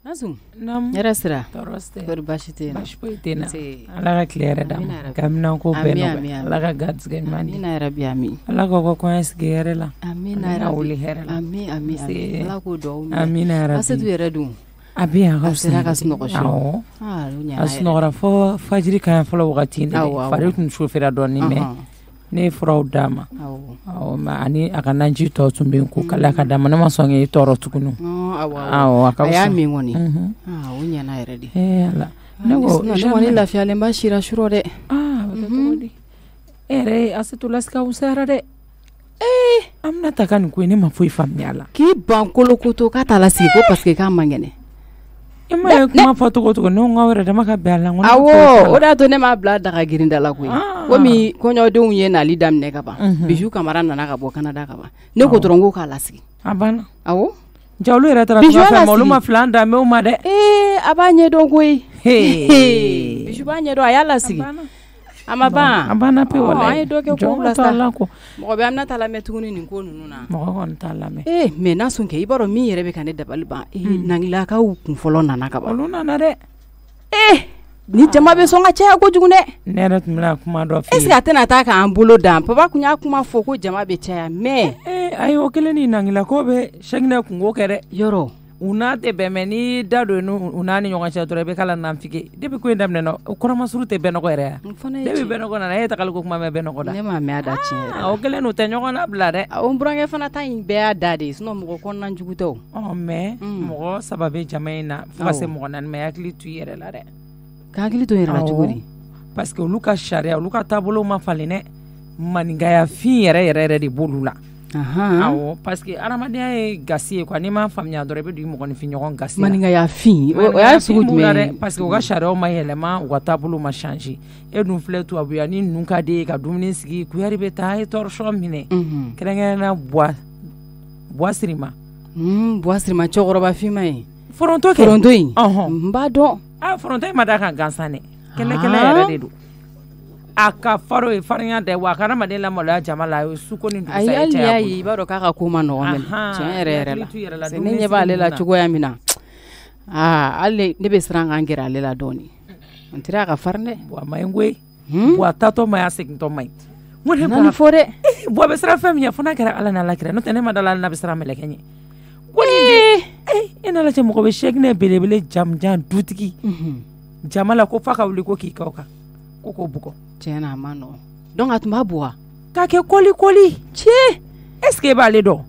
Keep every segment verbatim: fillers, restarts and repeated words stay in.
Azum nam yara sira toroste ber bashite bash poitina ala ka clear da kamna ko beno ala ka gads gen mani amina rabbi amin ala ko ko coins gere la amina rabbi amin amin ala ko do amina rabbi asetu yere dum abia ka sira ka sno ko sho ah asnora fo fajiri kan fo wakati ne fare tun shofera don ni me ne furaw dama aw ma ani aka nanji to tumbe ko kala ka dama na ma songe toro tukunu aw aka ya mi ngoni ah unya na redi eh ala no no wani la fiale mbashira shuro de ah bakatodi ere asetu laska usara de eh amna takan ko ni ma foi famyala ki bankolo kuto ka tala siko parce que ka mangene ima kuma foto ko to no ngawre da maka bela ngona awo oda to ne ma bla daga girinda la kuyi komi konyo de unye na lidam ne ka ba biju kamara na ka bo Canada ka ba ne ko torongo ka lasigi abana awo jawlu era tara fa maluma flanda me uma de eh abanye do koyi biju banye do ayala sigi ama ba abana pe wala ay do ke ko blasta mo be amna tala metuguni ni ko nunu na mo ko tala me eh me na sunke ibaro mi yere be kan de dabal ba eh nangila ka kun folo nana ka ba oluna na de eh ni jama be songa cha ko jugune nera tumina kuma do fi est-ce que atena ta ka ambulo dam papa kunya kuma foko jama be cha me eh ay okele ni nangila ko be shagna kungo kere yoro una te be meni dado no una ni nyonga cha tore be kala nam fike debi ko ndam ne no ko ma suru te be no ko re debi be no ko na e ta kala ko kuma me be no ko da ne ma me ada chi o kele no te nyonga na blade o mbrange fana ta in be ada de sino mo ko nan juguto o me mo sababe jamaina fuka se mo nan me akli tu yere la de ka akli to yere la juguri parce que luka sharia luka tabolo ma falene maninga ya fi yere yere de bolula aha awo parce que aramadea e gasi ko ni ma famnya dore be du mo kon fi nyon gasi maninga ya fi o ya sugu me parce que o ga share o ma helema o tabulu ma changer e dun fletu abuya ni nunka de ka dumni sigi ku yari be ta e tor sho mine krenge na bois bois sirima mm bois sirima chogoro ba fi mai foronto ke foronto yi mbado ah foronto ma da kan gansane kele kele yare de do aka faro e farnya de wa kana madela mola jamala su ko ni dusa e ayi ayi baro kaka kuma no men chere la se ne ba lela chugo ya mina ah alle ne be sranga ngira lela doni antira ka farne wa mayngwe wa tato ma asik to mai won he ba fore bo be sra fam ya funa kara ala na la kira no tene madala na be sra mele kenye woni eh ina la chemo ko be shekne belebele jam jan dutiki jamala ko faka wuli ko ki kawka koko buko tena mano donc atuma boa ka ke koli koli che est-ce que ba le do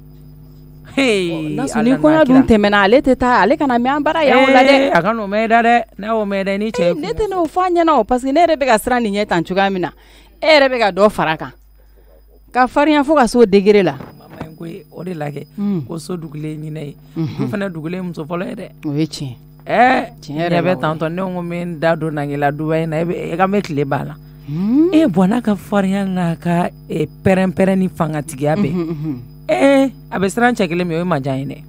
hey na suni ko ya dun temena ale teta ale kana me ambara ya wala de aka no me da de na o me de ni che ne te no fanya na parce que ne rebe ga sra ni nyeta nchuga mina e rebe ga do faraka ka faria fo ga so degere la mama ngwe o de lage ko so dugule ni nei du fana dugule mu so folo de wechi eh rebe tanto ne ngo men da do na ngila duwe na e ga me kle bala e bona ka faria na ka e peren peren ni fanga tigabe eh abesran chekele mi o majane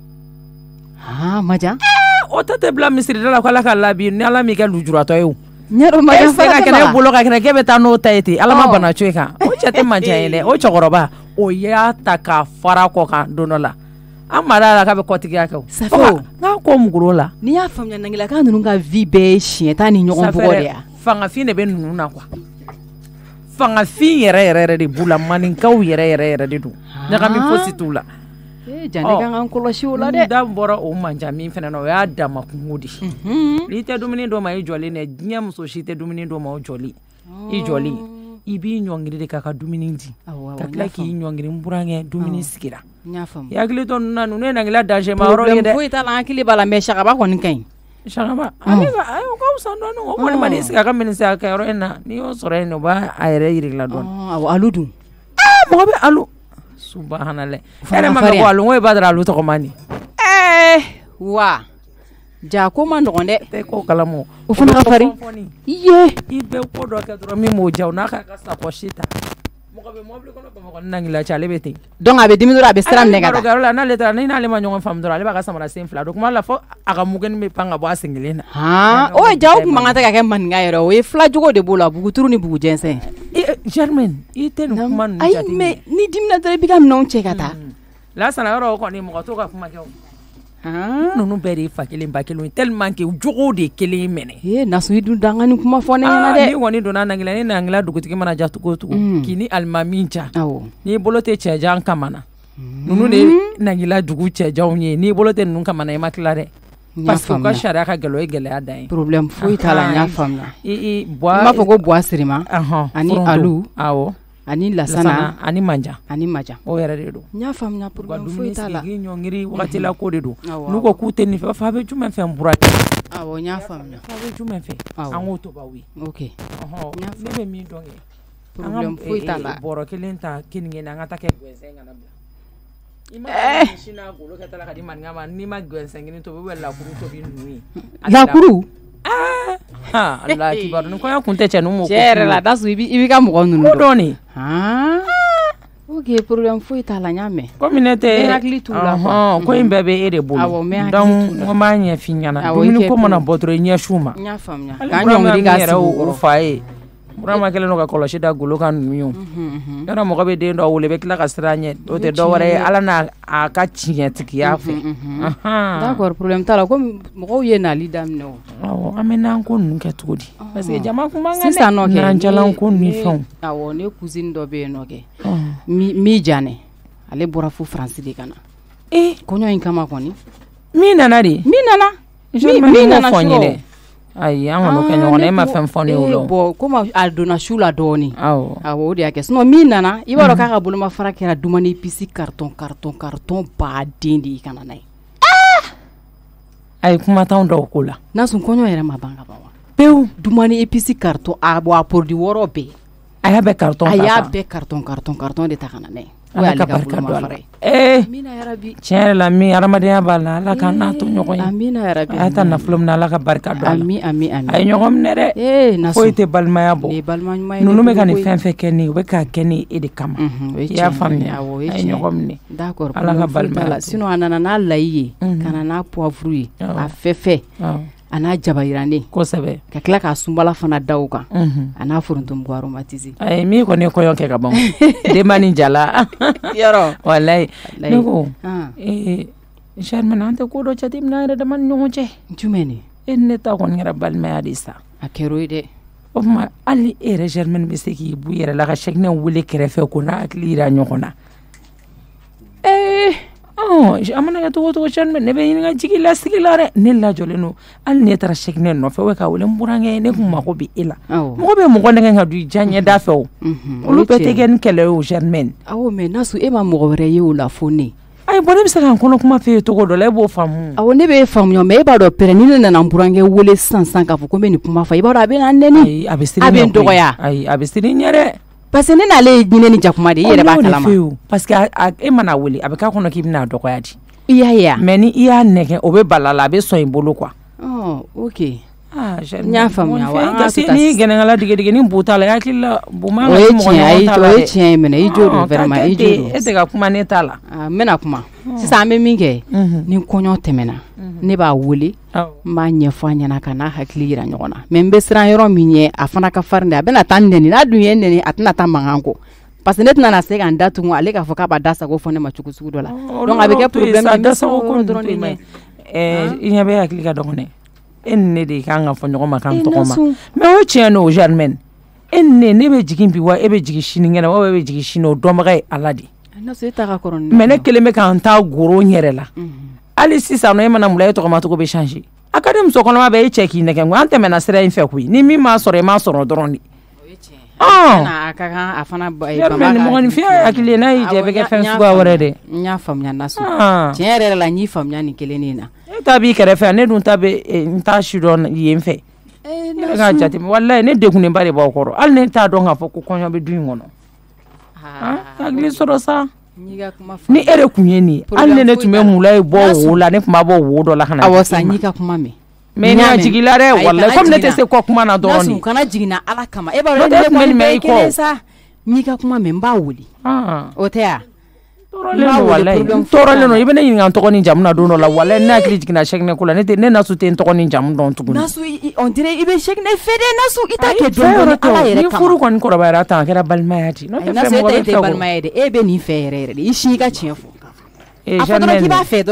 ah maja o tete bla misiri dala kala kala bi ni ala mi ka lujura to yu nyero maja fara ka ne bolo ka ne kebe ta no taiti ala ma bana chweka o chete majane o chokoroba o ya ta ka fara ko ka donola amara la ka be kotiga ka safo na ko mugurola ni ya famnya nangila ka nunu nga vibe chien ta ni nyogon bogore ya fanga fi ne be nunu na kwa fanga fi yere yere de bula manin kaw yere yere yere de du nyaka mi fosi tula eh jande kan an kolo shiwla de da bora o manja mi fena no ya da makungudi li te dumini do ma i joli ne nyam so shi te dumini do ma o joli i joli i bi nyongiri de kaka dumini ndi kakla ki nyongiri mburange dumini sikira nyafam ya gili to nanu ne na ngila danger ma ro yede ko ita la akili bala me shaka ba kon kan shaka ani ba ayo ko sando no ko ma ni sika ka min sa ka ro ena ni o sore no ba ayre yiri la don aw aludu ah mo be alu subhanallah ere ma ko alu ngoy badra alu to ko mani eh wa ja ko man do nde te ko kala mo o funa ka fari ye ibe ko do ka dro mi mo jaw na ka ka sa pochita mo ko be mo bli ko no ko nangila chale beti donc abe dimidura abe stram negata garo la na letra ni na le ma nyonga fam dora le ba ka samara sem fla donc ma la fo aga mugen me panga bo asingilena ha o jaw mangata ka ke man ngayro we fla jugo de bola bugu turu ni bugu jensen Germain ite no man ay me ni dimna dare bigam non chekata la sana ro ko ni mo to ka kuma ke ninnu bɛɛ de fa kelen ba kelen tellement que jogo de kelen mɛnɛ eh nasu i dun danga ni kuma fɔ ne ɲɛna dɛ ni kɔni donna nangila ni nangila dugutigi mana ja cogo cogo k'i ni alimami ja n'i bolo tɛ cɛjan kamana ninnu de nangila dugu cɛjanw ye n'i bolo tɛ ninnu kamana i ma tila dɛ parce que u ka sariya ka gɛlɛn o ye gɛlɛya dan ye problème foyi t'a la n y'a faamuya i i bois m'a fɔ ko bois sirima ani alu awɔ ani lasana ani manja ani maja o yɛrɛ de don n y'a faamuya problème foyi t'a la ɲɔngiri wagati la ko de don n'u ko k'u tɛ nin fɛ fa bɛ jumɛn fɛ n bura awɔ n y'a faamuya fa bɛ jumɛn fɛ an k'o to baw ye ok ne bɛ min dɔn kɛ problème foyi t'a la bɔrɔ kelen ta keninge na an ka taa kɛ gɛnsɛn kana bila i ma sin n'a golo kɛ ta la ka di maninka ma n'i ma gɛnsɛn kelen tobi ou bien lakuru tobi ninnu ye lakuru ah Allah kibaru ni kɔɲɔ kun tɛ cɛ n'u m'o cɛ yɛrɛ la dasu i b'i ka mɔgɔ ninnu dɔn dɔn ne ok problème foyi t'a la n y'a mɛn komi ne tɛ hakili t'u la ko in bɛɛ bɛ e de bolo donc n b'a ɲɛ f'i ɲɛna dumuni ko mana bɔ dɔrɔn i ɲɛ su ma n y'a faamuya k'an ɲɔngiri k'a sigi u kɔrɔ u fa ye burama kelen don ka kɔlɔsi da golo kan ninnu ye yɔrɔ mɔgɔ bɛ den dɔ wele bɛ tila ka siran ɲɛ o tɛ dɔ wɛrɛ ye ala n'a a ka tiɲɛtigiya fɛ d'accord problème t'a la komi mɔgɔw ye nali daminɛ o awɔ an bɛ n'an ko ninnu kɛ cogo di parce que jama kun b'an kan dɛ sisan nɔ kɛ n'an jalan ko ni fɛnw awɔ ne cousine dɔ bɛ yen nɔ kɛ mi janɛ ale bɔra fo faransi de ka na eh kɔɲɔ in kama kɔni min nana de min nana min nana fɔ n ye dɛ ayi an kɔni kɛ ɲɔgɔn na e ma fɛn fɔ ne y'o la bon komi a donna su la dɔɔnin awɔ awɔ o de y'a kɛ sinon min nana i b'a dɔn k'a ka bolomafara kɛra dumuni épices carton carton carton baden de ye ka na n'a ye a ye kuma t'anw dɔw ko la Nasun kɔɲɔ yɛrɛ ma ban ka ban wa pewu dumuni épices carton a bon a produit wɔɔrɔ bɛɛ a y'a bɛɛ carton a y'a bɛɛ carton carton carton de ta ka na n'a ye o y'ale ka bolomafara ye eh amina yarabi tiɲɛ yɛrɛ la min hadamadenya b'a la ala ka n'a to ɲɔgɔn ye amina yarabi a y'a ta nafolo min na ala ka barika don a la ami ami ami a ye ɲɔgɔn minɛ dɛ eh Nasun foyi tɛ balimaya bɔ ni balima ɲuman ye ninnu bɛ ka nin fɛn fɛn kɛ ne ye u bɛ k'a kɛ ne e de kama i y'a faamuya a ye ɲɔgɔn minɛ d'accord ala ka balimaya sinon a nana n'a layi ye ka na n'a poivre ye a fɛfɛ a n'a jaba yirannen kosɛbɛ ka tila k'a sunbala fana da o kan a n'a forontomugu aromatisé ayi min kɔni ye kɔɲɔ kɛ ka ban denba ni jala yɔrɔ walayi ne ko ee Germaine an tɛ ko dɔ jateminɛ an yɛrɛ dama ni ɲɔgɔn cɛ jumɛn ne e ni ne ta kɔni kɛra balimaya de sa a kɛra o ye dɛ o tuma hali e yɛrɛ Germaine bɛ se k'i bu yɛrɛ la ka chèque wele kɛrɛfɛ ko n'a hakili yira ɲɔgɔn na ee a mana kɛ togo togo Germaine ne bɛ ɲininka jigi lasigi la dɛ ne lajɔlen don hali ne taara chèque nɔfɛ o ka wele n burankɛ ne kun mako bɛ e la mɔgɔ bɛ mɔgɔ nɛgɛ ka don i diya ɲɛda fɛ o olu bɛɛ tɛ kɛ ni kɛlɛ ye o Germaine awɔ mais Nasun e ma mɔgɔ wɛrɛ ye o la fo ne ayi bɔn ne bɛ se ka n kɔnɔ kuma f'e ye togo dɔ la e b'o faamu awɔ ne b'e faamuya mais e b'a dɔn pɛrɛ ni ne nana n burankɛ wele sisan sisan k'a fɔ ko n bɛ nin kuma fɔ i b'a dɔn a bɛ na n nɛni ayi a bɛ siri a bɛ n dɔgɔya ayi a bɛ siri n ɲɛ dɛ parce que ne n'ale ye ɲinɛ ni jakuma de i yɛrɛ b'a kalama parce que e mana wele a bɛ k'a kɔnɔ k'i bɛna a dɔgɔya di i y'a ye mais ni i y'a nɛgɛ o bɛ bala la a bɛ sɔn i bolo quoi oh ok ah n y'a faamuya wa an ka kasi ni gɛnɛnkala digi digi ni bu t'a la i hakili la bu ma o ye tiɲɛ ye o ye tiɲɛ ye minɛ i jo don vraiment i jo don e tɛ ka kuma ne t'a la n bɛna kuma sisan an bɛ min kɛ ni kɔɲɔ tɛmɛna ne b'a wele n b'a ɲɛfɔ a ɲɛna ka n'a hakili yira ɲɔgɔn na mais n bɛ siran yɔrɔ min ɲɛ a fana ka farin dɛ a bɛna taa nɛni n'a dun ye nɛni a tɛna taa mankan kɔ parce que ne tɛna na se ka n da tugun ale k'a fɔ k'a b'a da sago fɔ ne ma cogo sugu dɔ la donc a bɛ kɛ problème ye da sago ko dɔrɔn de ɲɛ i ɲɛ bɛ hakili ka dɔgɔn dɛ e ni ne de kan ka fɔ ɲɔgɔn ma k'an tɔgɔ ma mais o ye tiɲɛ no Germaine e ni ne ne bɛ jigin bi wa e bɛ jigin sini kɛnɛ wa e bɛ jigin sini o dɔnbaga ye ala de mais ne kelen bɛ k'an ta goro n yɛrɛ la hali sisan nɔ e mana mula e tɔgɔmacogo bɛ changer a ka di muso kɔnɔma bɛ e cɛ k'i nɛgɛ an tɛmɛna sira in fɛ koyi ni min m'a sɔrɔ e m'a sɔrɔ dɔrɔn de a ka kan a fana mɔgɔninfinya hakili n'a y'i jɛ bɛ kɛ fɛn suguya wɛrɛ dɛ n y'a faamuya Nasun tiɲɛ yɛrɛ la n y'i faamuya nin kelen na e ta b'i kɛrɛfɛ ne dun ta bɛ n ta si dɔn yen fɛ ne bɛ k'a jate walayi ne degunenba de b'aw kɔrɔ hali ne t'a dɔn k'a fɔ ko kɔɲɔ bɛ du in kɔnɔ hakili sɔrɔ sa ni e de tun ye nin ye hali ne ne tun bɛ mula ye bɔ wo la ne tun b'a bɔ wo dɔ la ka na awɔ sa n y'i ka kuma mɛn mais n'a jigila dɛ walayi comme ne tɛ se kɔ kuma na dɔrɔn de Nasun kana jiginna ala kama e b'a dɔn ne kɔni bɛ i kelen sa n y'i ka kuma mɛn n b'a wele o tɛ ya tɔɔrɔlen don i bɛ ne ɲininka n tɔgɔ ni jamu na don dɔ la walayi ne hakili jiginna chèque ko la ne Nasun tɛ n tɔgɔ ni jamu dɔn tuguni Nasun on dirait i bɛ chèque fɛ dɛ Nasun i t'a kɛ dɔn dɔn ala yɛrɛ kama ni furu kɔni kɔrɔbayara tan a kɛra balimaya di n'o tɛ fɛn mɔgɔ bɛ fɛ o balimaya de e bɛ nin fɛ yɛrɛ yɛrɛ de i si i ka tiɲɛ fɔ a fɔ dɔrɔn k'i b'a fɛ dɔrɔn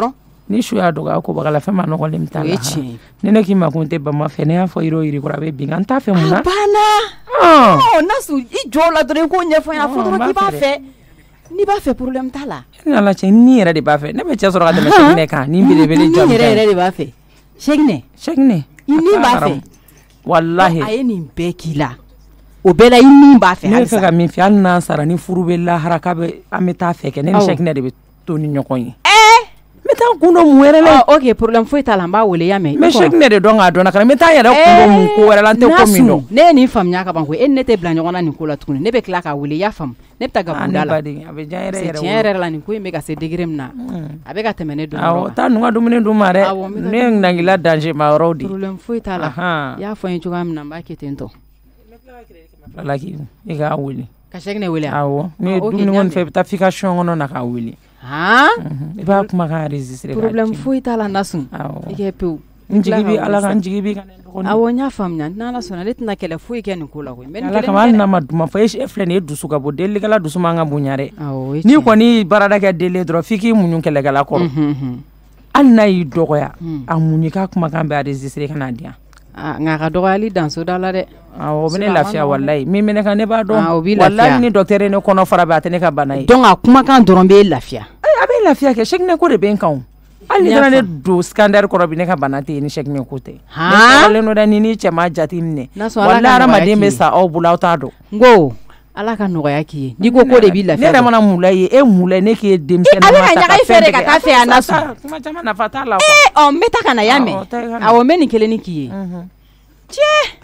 ni su y'a dɔgɔya ko bagala fɛn ma nɔgɔlen t'a la ni ne k'i ma ko n tɛ bama fɛ ne y'a fɔ yiri o yiri kɔrɔ a bɛ bin n t'a fɛ mun na banna ɔ Nasu i jɔ la dɔrɔn i k'o ɲɛfɔ n ɲɛna fɔ dɔrɔn k'i b'a fɛ n'i b'a fɛ problème t'a la ni Ala cɛ ni yɛrɛ de b'a fɛ ne bɛ cɛ sɔrɔ ka tɛmɛ Cheick Nɛ kan ni belebele jɔ ni yɛrɛ yɛrɛ de b'a fɛ Cheick Nɛ Cheick Nɛ i ni b'a fɛ wallahi a ye nin bɛɛ k'i la o bɛɛ la i ni b'a fɛ ne bɛ fɛ ka min fɛ hali n'an sara ni furu bɛ lahara k'a bɛ an bɛ taa fɛ kɛ ne ni Cheick Nɛ de bɛ to ni ɲɔgɔn ye n bɛ taa kun dɔ mun wɛrɛ la ok problème foyi t'a la n b'a wele y'a mɛn mais Cheick Nɛ de dɔn k'a dɔn na kana n bɛ taa yɛrɛ kun dɔ mun ko wɛrɛ la n tɛ ko min dɔn ne ye nin faamuya ka ban koyi e ni ne tɛ bila ɲɔgɔn na nin ko la tuguni ne bɛ tila k'a wele i y'a faamu ne bɛ taa gabunda la a bɛ diya yɛrɛ yɛrɛ tiɲɛ yɛrɛ la nin ko in bɛ ka se degré min na a bɛ ka tɛmɛ ne dɔn awɔ taa ninnu ka dumuni d'u ma dɛ ne ye nagila danger ma yɔrɔw de problème foyi t'a la i y'a fɔ n ye cogoya min na n b'a kɛ ten tɔ ala k'i i k'a wele ka Cheick Nɛ wele awɔ ne ye dumuni kɔni fɛ i bɛ taa f'i ka chambre kɔnɔ na k'a wele i b'a kumakan enregistré problème foyi t'a la Nasu i kɛ pewu n jigi bi ala kan n jigi bi kan awɔ n y'a faamuya n'Ala sɔnna ne tɛna kɛlɛ foyi kɛ nin ko la koyi ala kama hali n'a ma duma fɔ e filɛ nin ye dusu ka bɔ delikɛla dusu man ka bonya dɛ n'i kɔni baarada kɛ deli dɔrɔn f'i k'i muɲu kɛlɛkɛla kɔrɔ hali n'a y'i dɔgɔya a muɲu k'a kumakan bɛ enregistré ka n'a di yan nka a ka dɔgɔyali dan soda la dɛ awɔ o bɛ ne lafiya wallahi min bɛ ne kan ne b'a dɔn wallahi ni docteur ye ne kɔnɔ fara bɛ a tɛ ne ka bana ye donc a kumakan dɔrɔn b'e lafiya a bɛ lafiya kɛ Cheick Nɛ ko de bɛ n kan hali ni taara ne don scandale kɔrɔ bi ne ka bana tɛ yen ni Cheick Nɛ ko tɛ ne kɔrɔlen don dɛ ni ni cɛ ma jate minɛ wallahi hadamaden bɛ sa aw bolo aw t'a dɔn n ko Ala ka nɔgɔya k'i ye n'i ko ko de b'i lafiya ne yɛrɛ mana mun la ye e mun la ne k'i ye denmisɛnnin ma ta ka fɛn bɛɛ kɛ a bɛ ka ɲaga i fɛ de ka taa fɛ yan Nasu kuma caman nafa t'a la ee ɔ n bɛ taa ka na y'a mɛn awɔ n bɛ nin kelen ni k'i ye tiɲɛ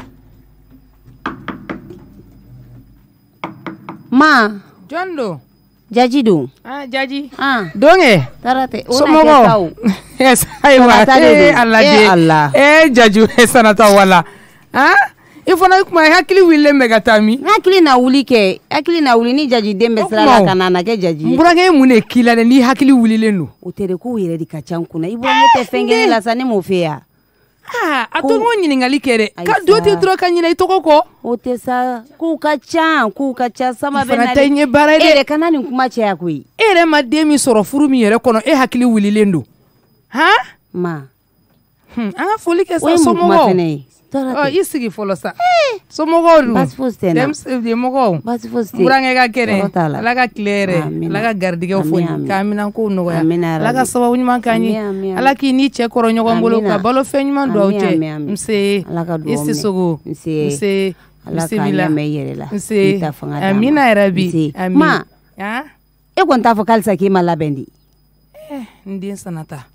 ma jɔn don Jaji don ah Jaji ah don kɛ tara tɛ somɔgɔw ayiwa ee Ala de ee Jaju sanata wala ah i fana kuma hakili wililen bɛ ka taa min hakili na wuli kɛ hakili na wuli ni Jaji den bɛ sira la ka na na kɛ Jaji n burankɛ mun de k'i la dɛ n'i hakili wililen don o tɛ de k'o yɛrɛ de ka ca n kunna i bolo ne tɛ fɛn kɛ ne la sa ne m'o fɛ yan ah a to n'o ɲininkali kɛ dɛ ka do tɛ dɔrɔn ka ɲinɛ i tɔgɔ kɔ o tɛ sa k'u ka ca k'u ka ca sama bɛ na dɛ i fana tɛ ɲɛ baara ye dɛ e yɛrɛ kana nin kuma caya koyi e yɛrɛ ma den min sɔrɔ furu min yɛrɛ kɔnɔ e hakili wililen don han ma an ka foli kɛ sa somɔgɔw ɔ i sigi fɔlɔ sa somɔgɔw dun baasi fosi tɛ na denmɔgɔw baasi fosi tɛ burankɛ ka kɛnɛ ala ka tile yɛrɛ ala ka garijɛgɛw fɔ k'a minɛ ko nɔgɔya ala ka sababu ɲuman k'an ye ala k'i ni cɛ kɔrɔ ɲɔgɔn bolo ka balo fɛn ɲuman don aw cɛ nse i Sisogo nse bisimila nse amina yɛrɛ bi ma e kɔni t'a fɔ k'alisa k'i ma labɛn di n den Sanata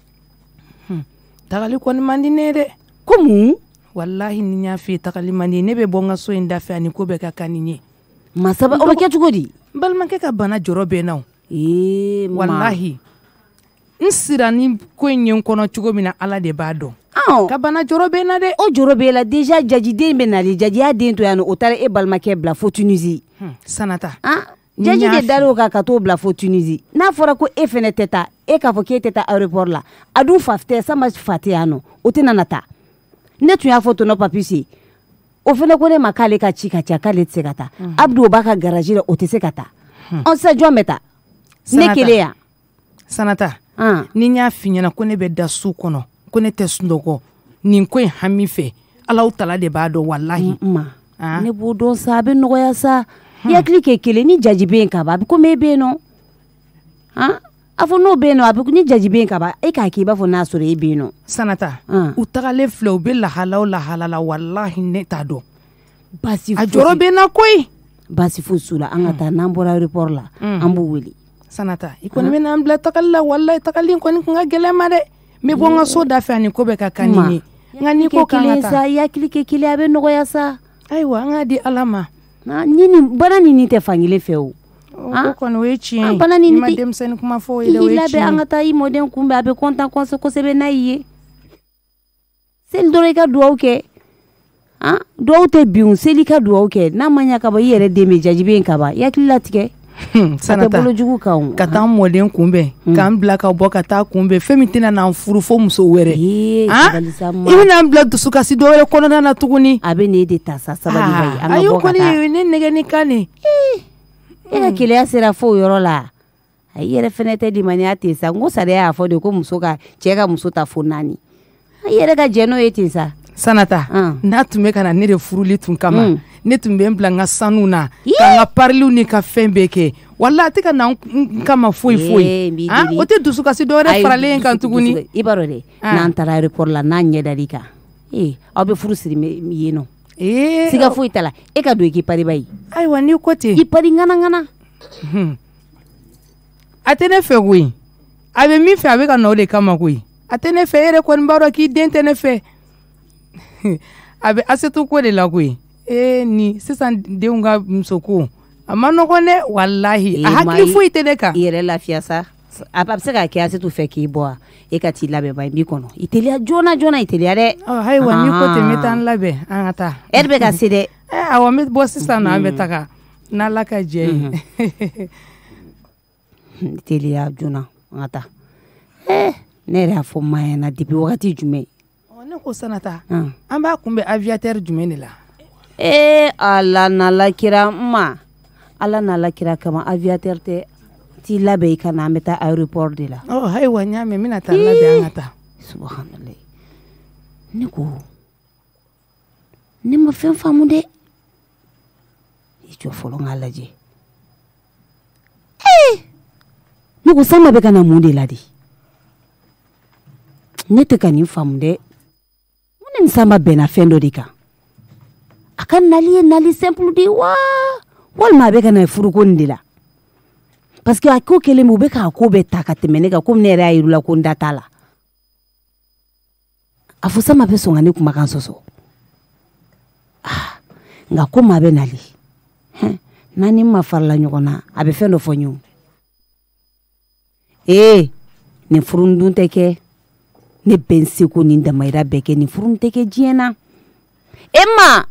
tagali kɔni man di ne dɛ ko mun wallahi ni y'a f'i tagali man di ne bɛ bɔ n ka so in da fɛ ani ko bɛɛ ka kan ni ye masaba o bɛ kɛ cogo di n balimakɛ ka bana jɔrɔ bɛ n na ee wallahi n sira ni ko in ye n kɔnɔ cogo min na ala de b'a dɔn ka bana jɔrɔ bɛ n na dɛ o jɔrɔ bɛ la déjà Jaji den bɛ nali Jaji y'a den to yan o taara e balimakɛ bila fo Tunisie Sanata Jaji de dar'o kan ka t'o bila fo Tunisie n'a fɔra ko e fɛnɛ tɛ taa e k'a fɔ k'e tɛ taa aéroport la a dun fa tɛ sama fa tɛ yan nɔ o tɛ nana taa ne tun y'a fɔ tonton Papis o fɛnɛ ko ne ma k'ale ka ci ka ca k'ale tɛ se ka taa Abdou o b'a ka garage la o tɛ se ka taa ɔ sisan jɔn bɛ taa ne kelen yan Sanata ni n y'a f'i ɲɛna ko ne bɛ da su kɔnɔ ko ne tɛ sunɔgɔ nin ko in hami fɛ Alahu Taala de b'a dɔn wallahi ma ne b'o dɔn sa a bɛ nɔgɔya sa i hakili kɛ kelen ni Jaji bɛ yen ka ban a bɛ komi e bɛ yen nɔ a fɔ n'o bɛ yen nɔ a bɛ ni Jaji bɛ yen ka ban e k'a kɛ i b'a fɔ n'a sɔrɔ e bɛ yen nɔ Sanata u tagalen filɛ u bɛ lahala o lahala la wallahi ne t'a dɔn baasi a jɔrɔ bɛ n na koyi baasi foyi t'u la an ka taa n'an bɔra aéroport la an b'u wele Sanata i kɔni bɛ n'an bila tagali la wallahi tagali in kɔni kun ka gɛlɛn ma dɛ n bɛ bɔ n ka so da fɛ ani ko bɛɛ ka kan ni ye nka ni ko kan ka taa i hakili kɛ kelen a bɛ nɔgɔya sa ayiwa an k'a di Ala ma ni nin bana nin tɛ fankelen fɛ o o kɔni o ye tiɲɛ ye bana nin i ma denmisɛnnin kuma fɔ o ye dɛ o ye tiɲɛ ye i labɛn an ka taa i mɔden kunbɛn a bɛ kontan kosɛbɛ n'a y'i ye seli dɔrɔn i ka dugawu kɛ dugawu tɛ bin seli ka dugawu kɛ n'a ma ɲɛ ka ban i yɛrɛ den bɛ Jaji bɛ yen ka ban i hakili latigɛ Sanata ka taa n mɔden kunbɛn k'an bila ka bɔ ka taa kunbɛn fɛn min tɛna n'an furu fo muso wɛrɛ i bɛna an bila dusukasi dɔ wɛrɛ kɔnɔna na tuguni a bɛ ne de ta sa sabali ba ye ayi o kɔni ne nɛgɛ ni kan ne e ka keleya sera fo o yɔrɔ la a yɛrɛ fɛnɛ tɛ di maniya ten sa ngo sare y'a fɔ de ko muso ka cɛ ka muso ta fo naani a yɛrɛ ka jɛ n'o ye ten sa Sanata n'a tun bɛ ka na ne de furuli tun kama ne tun bɛ n bila n ka sanu na ka n ka pariliw ni ka fɛn bɛɛ kɛ wala a tɛ ka na n kama foyi foyi o tɛ dusukasi dɔwɛrɛ faralen kan tuguni i b'a dɔn dɛ n'an taara aéroport la n'a ɲɛdal'i kan ee aw bɛ furu siri yen nɔ siga foyi t'a la e ka don i k'i pari ba ye ayiwa n'i ko ten i pari ŋanaŋana a tɛ ne fɛ koyi a bɛ min fɛ a bɛ ka na o de kama koyi a tɛ ne fɛ e yɛrɛ kɔni b'a dɔn k'i den tɛ ne fɛ a bɛ Asetu ko de la koyi ee ni sisan denw ka muso ko a ma nɔgɔn dɛ walahi a hakili foyi tɛ ne kan i yɛrɛ lafiya sa a bɛ se ka kɛ Asetu fɛ k'i bɔ wa e ka t'i labɛn ba in b'i kɔnɔ i teliya joona joona i teliya dɛ ayiwa n'i ko ten n bɛ taa n labɛn an ka taa heure bɛ ka se dɛ awɔ n bɛ bɔ sisan nɔ an bɛ taga n'Ala ka jɛ ye teliya joona an ka taa eh ne yɛrɛ y'a fɔ maa ɲɛna depuis wagati jumɛn ne ko Sanata an b'a kunbɛn aviateur jumɛn de la ee Ala n'Ala kira ma Ala n'Ala kira kama aviateur tɛ t'i labɛn i ka na an bɛ taa aéroport de la ɔ ayiwa n y'a mɛn n bɛna taa labɛn an ka taa subhanallah ne ko ne ma fɛn faamu dɛ i jɔ fɔlɔ n k'a lajɛ ee ne ko Sanba bɛ ka na mun de la de ne tɛ ka nin faamu dɛ mun ni Sanba bɛnna fɛn dɔ de kan a ka nali ye nali simple de wa walima a bɛ ka na furuko nin de la parce que a ko kelen min u bɛ k'a ko bɛɛ ta ka tɛmɛ ne kan komi ne yɛrɛ y'a yir'u la ko n da t'a la a fɔ Sanba bɛ sɔn ka ne kumakan sɔsɔ ah nka ko maa bɛ nali n'a ni ma farala ɲɔgɔn na a bɛ fɛn dɔ fɔ n ye ee nin furu dun tɛ kɛ ne bɛ n seko ni damayira bɛɛ kɛ nin furu tɛ kɛ diɲɛ na e ma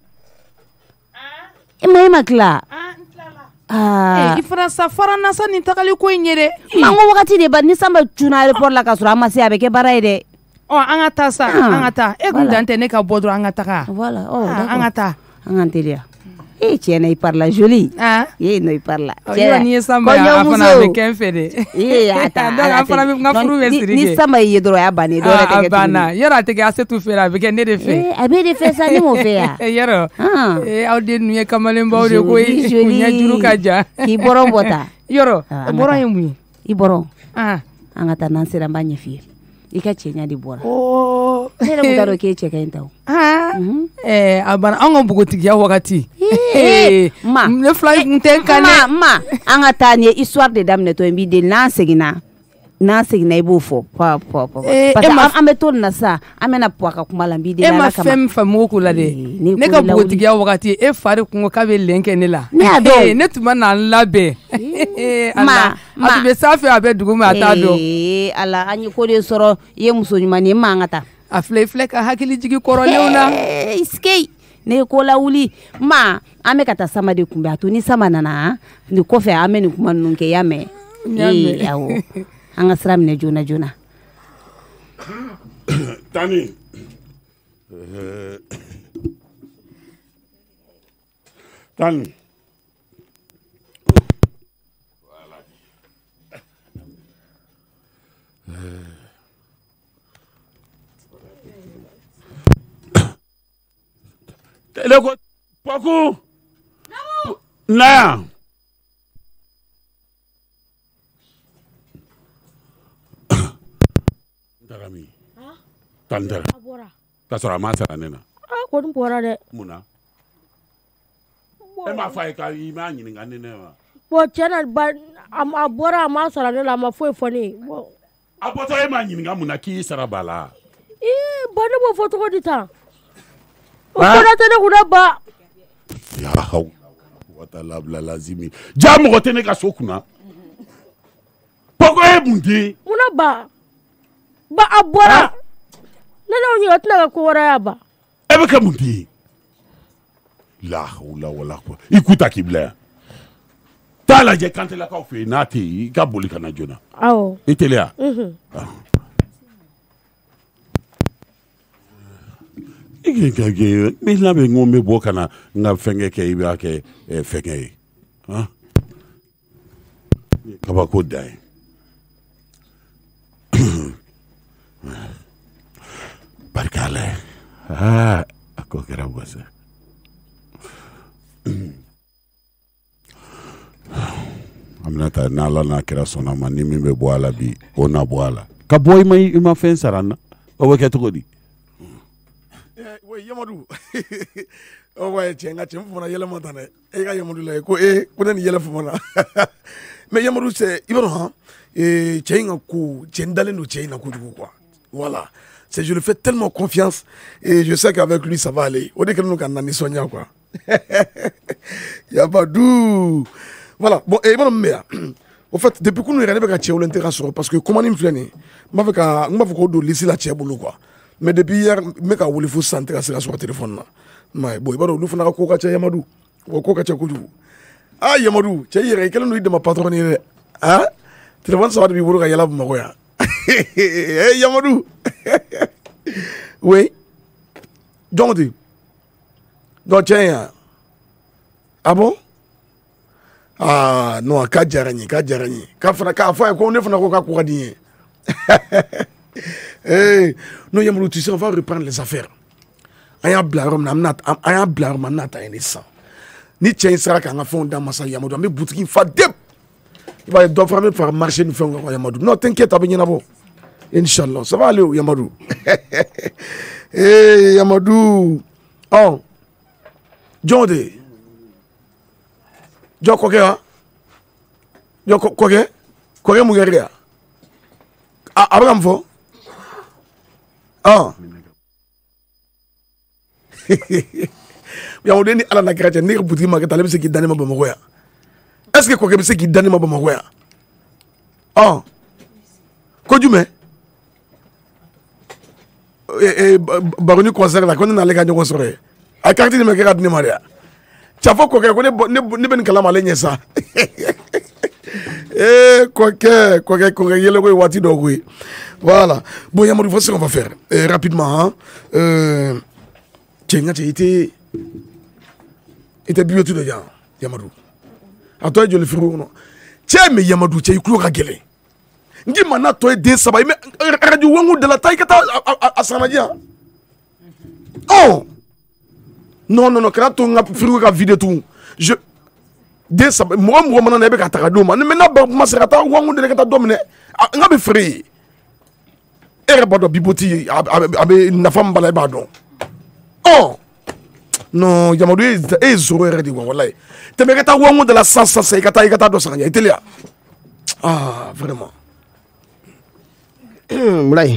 e ma e ma tila i fana sa fara na sa nin tagali ko in ye dɛ ma n ko wagati de ba ni Sanba cunna aéroport la ka sɔrɔ an ma se a bɛ kɛ baara ye dɛ ɔ an ka taa sa an ka taa e kun dan tɛ ne ka bɔ dɔrɔn an ka taga voilà an ka taa an ka teliya eh tiɲɛna i parla jolie eh no i parla tiɲɛna ni ye Sanba ye a fana bɛ kɛ n fɛ dɛ eh ata donc a fana bɛ n ka furu bɛ siri ni Sanba ye dɔrɔn a bannen dɔwɛrɛ tɛ kɛ tuguni a banna yɔrɔ a tɛ kɛ Asetu fɛ a bɛ kɛ ne de fɛ a bɛ de fɛ sa ne m'o fɛ yan yɔrɔ eh aw de ninnu ye kamalenbaw de koyi u ɲɛ juru ka jan k'i bɔrɔn bɔ ta yɔrɔ bɔrɔn ye mun ye i bɔrɔn an ka taa n'an sera n b'a ɲɛ f'i ye i ka cɛɲa de bɔra ne yɛrɛ kun t'a dɔn k'e cɛ ka ɲi ta o a banna an ka npogotigiya wagati ma ne fila n tɛ n kan dɛ ma an ka taa ni ye histoire de daminɛ tɔ in b'i den n'an seginna n'an seginna i b'o fɔ pa pa pa parce que an bɛ to nin na sa an bɛna po a ka kuma la n b'i den e ma fɛn min faamu ko la dɛ ne ka npogotigiya wagati e fari kun ko k'a bɛ lɛn kɛ ne la ne y'a dɔn ne tun ma na n labɛn ma a tun bɛ sanfɛ a bɛ dugu ma a t'a dɔn ala an ye ko de sɔrɔ i ye muso ɲuman ye ma an ka taa a filɛ i filɛ ka hakili jigi kɔrɔlenw na iske ne ye ko lawuli ma an bɛ ka taa Sanba de kunbɛn a to ni Sanba nana nin kɔfɛ an bɛ nin kuma ninnu kɛ i y'a mɛn ee awɔ an ka sira minɛ joona joona Tani Tani Teleko Poku Na Darami Tandara Abora Ka sɔrɔ a ma sara ne na ah ko dun bɔra dɛ mun na e m'a fɔ a ye ka i m'a ɲininka ne ne ma bon tiɲɛ na ba a bɔra a ma sara ne la a ma foyi fɔ ne ye bon a bɔtɔ e m'a ɲininka mun na k'i sara ba la ii ba ne b'o fɔ cogo di tan o kɔnɔ tɛ ne kun na ba ya haw wata labila lazimi ja mɔgɔ tɛ ne ka so kunna Pogo e mun di mun na ba ba a bɔra ne n'aw ɲininka o tɛna kɛ ko wɛrɛ y'a ba e bɛ kɛ mun di la hawla wala quwwata i kuta k'i bila yan taa lajɛ kantelakaw fɛ yen n'a tɛ yen i ka boli ka na joona awɔ i teliya i k'i ka kɛ n bɛ labɛn n ko n bɛ bɔ ka na n ka fɛnkɛ kɛ i b'a kɛ fɛnkɛ ye kabako dai barkale ah ako kera wasa amna ta na la na kera sona mani mi be boala bi ona boala ka boy mai ma fen sarana o we keto di we Yamadou o way chenga chem fona yele montane e ga Yamadou lay ko e ko den yele fona mais Yamadou c'est ibro ha et chenga ko chendale no chenga ko du quoi voilà c'est je le fais tellement confiance et je sais qu'avec lui ça va aller on dit que nous kan nani sonya quoi Yamadou voilà bon et bon mais au fait depuis qu'on est arrivé à Tchèque l'intégration parce que comment il me flâne m'a fait ka m'a fait ko do laisser la Tchèque boulot quoi mais depuis hier me ka wuli fo centre sur sur téléphone là mais boy baro lu fana ko ka Tchèque Yamadou ko ka Tchèque ko du ah Yamadou Tchèque yere kelen no de ma patron ni ah téléphone ça va de biro ka yala ma ko ya eh Yamadou oui donc dit donc tiens ah bon ah non ka jarani ka jarani ka fana ka fa ko ne fana ko ka ko di eh non Yamadou tu sais on va reprendre les affaires aya blarom na na aya blarom na ta ene sa ni tien sera ka nga fond dans masa Yamadou me boutique fa dep il va doit vraiment faire marcher nous faire Yamadou non t'inquiète abini na bo inchallah ça va aller Yamadou eh Yamadou oh Jonde Jo koke ha Jo koke koke mugeria ah abram fo ah ya odeni ala na gratia ni boutique ma ka se ki dani ma bamako ya est-ce que koke se ki dani ma bamako ya ah ko jume eh eh baroni concert la ko na le ga nyo sore a carte ni me ka dani maria chafo koke ko ne ne ben kala male nyesa eh koke koke koke yele ko wati do ko voilà bon Yamadou voici ce qu'on va faire euh, rapidement hein euh Tchenga était était bio tout de gens Yamadou à toi je le ferai non tiens mais Yamadou tu ku ka gele ngi mana to de sabay mais radio wangu de la taille kata a sanadia oh non non non quand tu as fait la vidéo tout je dès ça moi moi maintenant n'ai pas qu'à doma mais maintenant moi c'est qu'à wangu de qu'à dominer nga be free et pas de biboti abe na femme balai badon oh non Yamadou est zéro erreur de wallahi te me qu'à wangu de la sens c'est qu'à qu'à do sanya itelia ah vraiment Moulay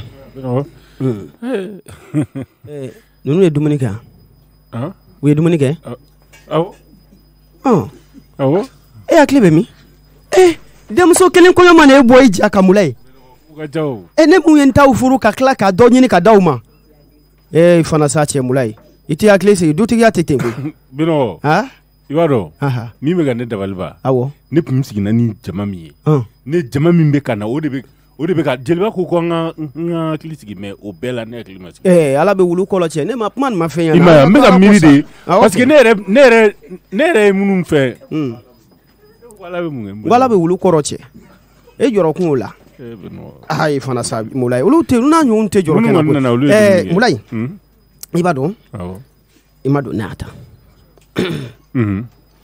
eh nous est Dominica ah oui Dominica ah oh ah eh akle be mi eh dem so kelen ko yoma na ebo iji aka Moulay eh ne mu yenta ufuru ka kla ka do nyini ka dauma eh fana sa che Moulay iti akle se do ti ya tete ko bino ah iwado aha mi me ga ne dabalba awo ne pum sigina ni jama mi ah ne jama mi be kana o de be o de be ka jelba ko ko nga nga klisigi me o bela ne klimatique eh ala be wulu ko lo che ne ma man ma fe yana ima me ga miri de parce que ne re ne re ne re munum fe hmm wala be mun wala be wulu ko ro che e joro kun la eh bino ay fana sa Moulay ulu te na nyu te joro kana eh Moulay ibado awo imado nata mhm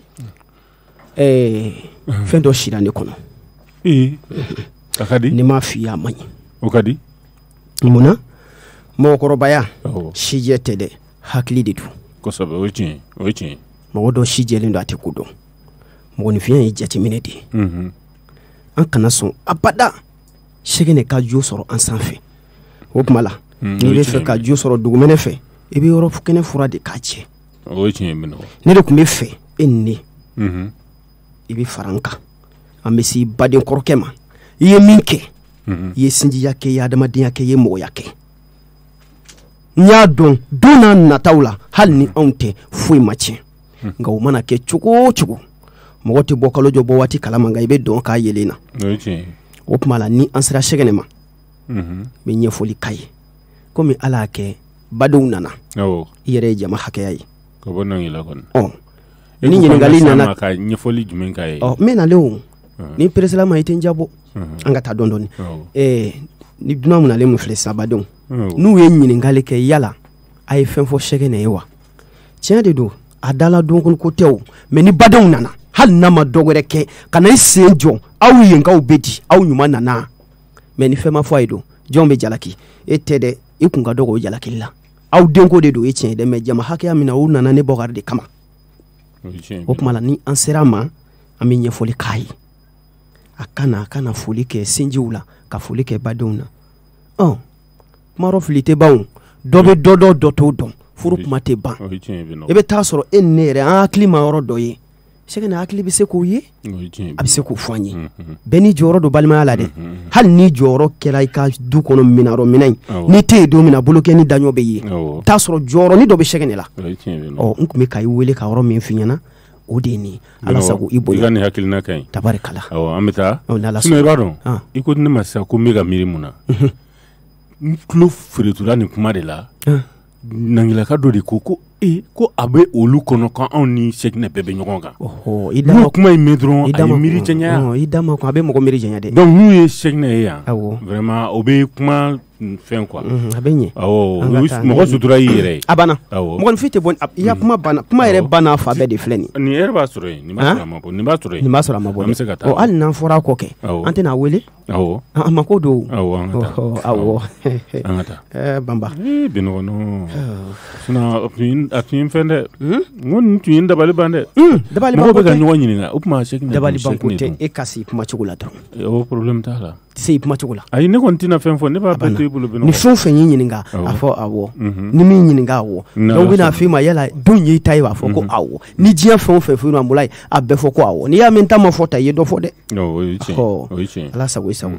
eh fendo shira ne kono eh akadi ni ma fi ya manyi okadi muna mo korobaya oh shije tede hakili ditu ko sabe o chin o chin mo do shije lindo ate kudo mo ni fiyan ijati minedi mhm an kana son abada shege ne ka jo soro an sanfe o kumala ni be fe ka jo soro dugumene fe e be yoro fukene fura de kache o chin bino ne de kume fe enni mhm e be faranka amesi baden korokema ye minke mhm ye sinji yake ya adama din yake ye mo yake nya don dona na taula hal ni onte fui machi nga o mana ke chugo chugo mo wote bokalo jo bo wati kala manga ibe don ka yelena okay o kumala ni ansira shegene ma mhm be nye foli kai komi ala ke badu nana oh yere jama hakayai ko bonon ila kon oh ni ni ngali nana ka nye foli jumen kai oh mena lewo ni peresela ma ite njabo an ka taa dɔn dɔɔni eh ni duna mun ale mun filɛ sabadenw n'u ye ɲininkali kɛ yala a ye fɛn fɔ sɛgɛ ne ye wa tiɲɛ de don a dala donkon ko tɛ o mais ni badenw nana hali n'a ma dɔ wɛrɛ kɛ ka na i sen jɔ aw yenkaw bɛ di aw ɲuman nana mais ni fɛn ma fɔ a ye don jɔn bɛ jalaki e tɛ dɛ i kun ka dɔgɔ o jalakili la aw denko de don e tiɲɛ dɛ mais jama hakɛya min na u nana ne bɔgari de kama o tuma la ni an sera ma an bɛ ɲɛfɔli k'a ye a kana a kana foli kɛ sinjiw la ka foli kɛ badenw na ɔn kumarɔ fili tɛ ban dɔ bɛ dɔ dɔ dɔ t'o dɔn furu kuma tɛ ban i bɛ taa sɔrɔ e ni ne yɛrɛ an hakili ma yɔrɔ dɔ ye sɛgɛ na hakili bɛ se k'o ye a bɛ se k'o fɔ an ye bɛɛ ni jɔyɔrɔ don balimaya la dɛ hali ni jɔyɔrɔ kɛra i ka du kɔnɔ minayɔrɔ minɛ in n'i tɛ yen don min na bolokɛni daɲɔ bɛ ye t'a sɔrɔ jɔyɔrɔni dɔ bɛ sɛgɛ ne la ɔ n tun bɛ ka i wele ka yɔrɔ min f'i ɲɛna o de ye nin ala sago i bonya i ka nin hakilina ka ɲi tabarikala awɔ an bɛ taa sinon i b'a dɔn i ko ne ma sisan ko n bɛ ka miiri mun na n tulo feretula nin kuma de la nangilaka dɔ de ko ko e ko a bɛ olu kɔnɔ ko anw ni Sɛkinɛ bɛɛ bɛ ɲɔgɔn kan n'o kuma in mɛn dɔrɔn a ye miiri janya i da ma kun a bɛ mɔgɔ miiri janya dɛ donc n'u ye Sɛkinɛ ye yan vraiment o bɛ kuma fɛn quoi a bɛ ɲɛ awɔ mɔgɔ sutura y'i yɛrɛ ye a banna mɔgɔninfin tɛ bɔ i ya kuma banna kuma yɛrɛ banna fa bɛɛ de filɛ nin nin yɛrɛ b'a sɔrɔ yen nin b'a sɔrɔ a ma bɔ nin b'a sɔrɔ yen nin b'a sɔrɔ a ma bɔ an bɛ se ka taa hali n'an fɔra a kɔ kɛ an tɛna wele awɔ a ma ko don awɔ an ka taa awɔ an ka taa ɛɛ banba bi nɔgɔn sinon a tun ye fɛn dɛ n ko nin tun ye dabali ban dɛ dabali ban mɔgɔw bɛ ka ɲɔgɔn ɲininka o tuma Sɛkinɛ dabali ban ko tɛ e ka se kuma cogo la dɔrɔn o problème t'a la se kuma cogo la ayi ne kɔni tɛna fɛn fɔ ne b'a bɛɛ to i bolo ni fɛn o fɛn y'i ɲininka a fɔ awɔ ni min ɲininka awɔ donc bɛna f'i ma yala don ye i ta ye b'a fɔ ko awɔ ni diɲɛ fɛn o fɛn f'i ma bolo a bɛɛ fɔ ko awɔ n'i y'a mɛn ta ma fɔ ta i ye dɔ fɔ dɛ o ye tiɲɛ o ye tiɲɛ ala sago i sago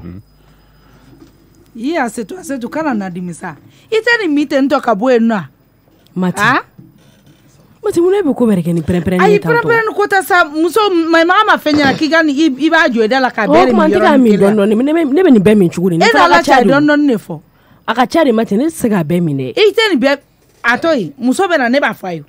i Asetu Asetu kana na dimisa i tɛ nin min ten tɔ ka bɔ yen nɔ Mati Mati mun bɛ ko bɛrɛ kɛ ni pɛrɛn-pɛrɛn ayi pɛrɛn-pɛrɛn ko tɛ sa muso maga ma fɛn ɲɛna k'i ka i b'a jɔ i da la ka bɛɛ min yɔrɔ min dɔn ne bɛ nin bɛɛ min cogo di e n'ala cɛ dɔn dɔn ne fɔ a ka ca de Mati ne tɛ se k'a bɛɛ min dɛ i tɛ nin bɛɛ a to yen muso bɛ na ne b'a fɔ a ye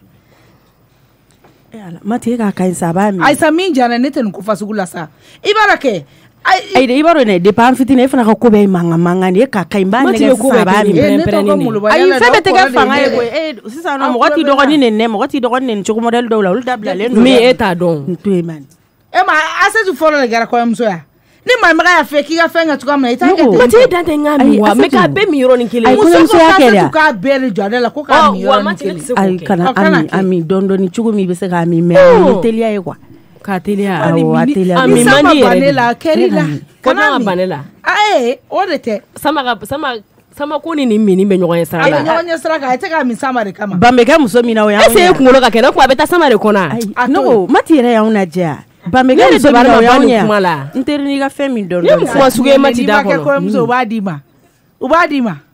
Mati e k'a ka ɲi sa a b'a min ayisa min jara ne tɛ nin ko fasugu la sa i b'a dɔn kɛ ayi i b'a dɔn dɛ depuis an fitinin e fana ka ko bɛɛ ye mankan mankan de ye k'a ka ɲi n b'a nɛgɛ sisan a b'a min pɛrɛn-pɛrɛnnen de ayi fɛn bɛɛ tɛ kɛ fanga ye koyi sisan nɔ mɔgɔ t'i dɔgɔnin nɛnɛ mɔgɔ t'i dɔgɔnin nɛnɛ cogo modèle dɔw la olu dabilalen don min e t'a dɔn n to yen man e ma Asetu fɔlɔ de kɛra kɔɲɔmuso ya ni maga y'a fɛ k'i ka fɛn kɛ cogoya min na i t'a kɛ ten Mati e dan tɛ n k'a min wa mɛ k'a bɛɛ min yɔrɔnin kelen muso ko Asetu k'a bɛɛ de jɔ a da la ko k'a min yɔrɔnin kelen ayi kana a min dɔɔnin dɔɔnin cogo min i bɛ se k'a min mɛ ni teliya ye quoi k'a teliya awɔ a teliya a min man di yɛrɛ la kɛri la kana ban ne la ayi o de tɛ sama ka sama sama ko ni nin minni bɛ ɲɔgɔn ye sira la a bɛ ɲɔgɔn ye sira kan a tɛ k'a min sama de kama ban bɛ kɛ muso min na o y'anw ye est-ce que e kunkolo ka kɛ ne ko a bɛ taa sama de kɔnɔ ne ko Mati yɛrɛ y'anw lajɛ yan ban bɛ kɛ muso min na o y'anw ye kuma la n teri n'i ka fɛn min dɔn dɔn kuma sugu ye Mati da kɔnɔ u b'a d'i ma u b'a d'i ma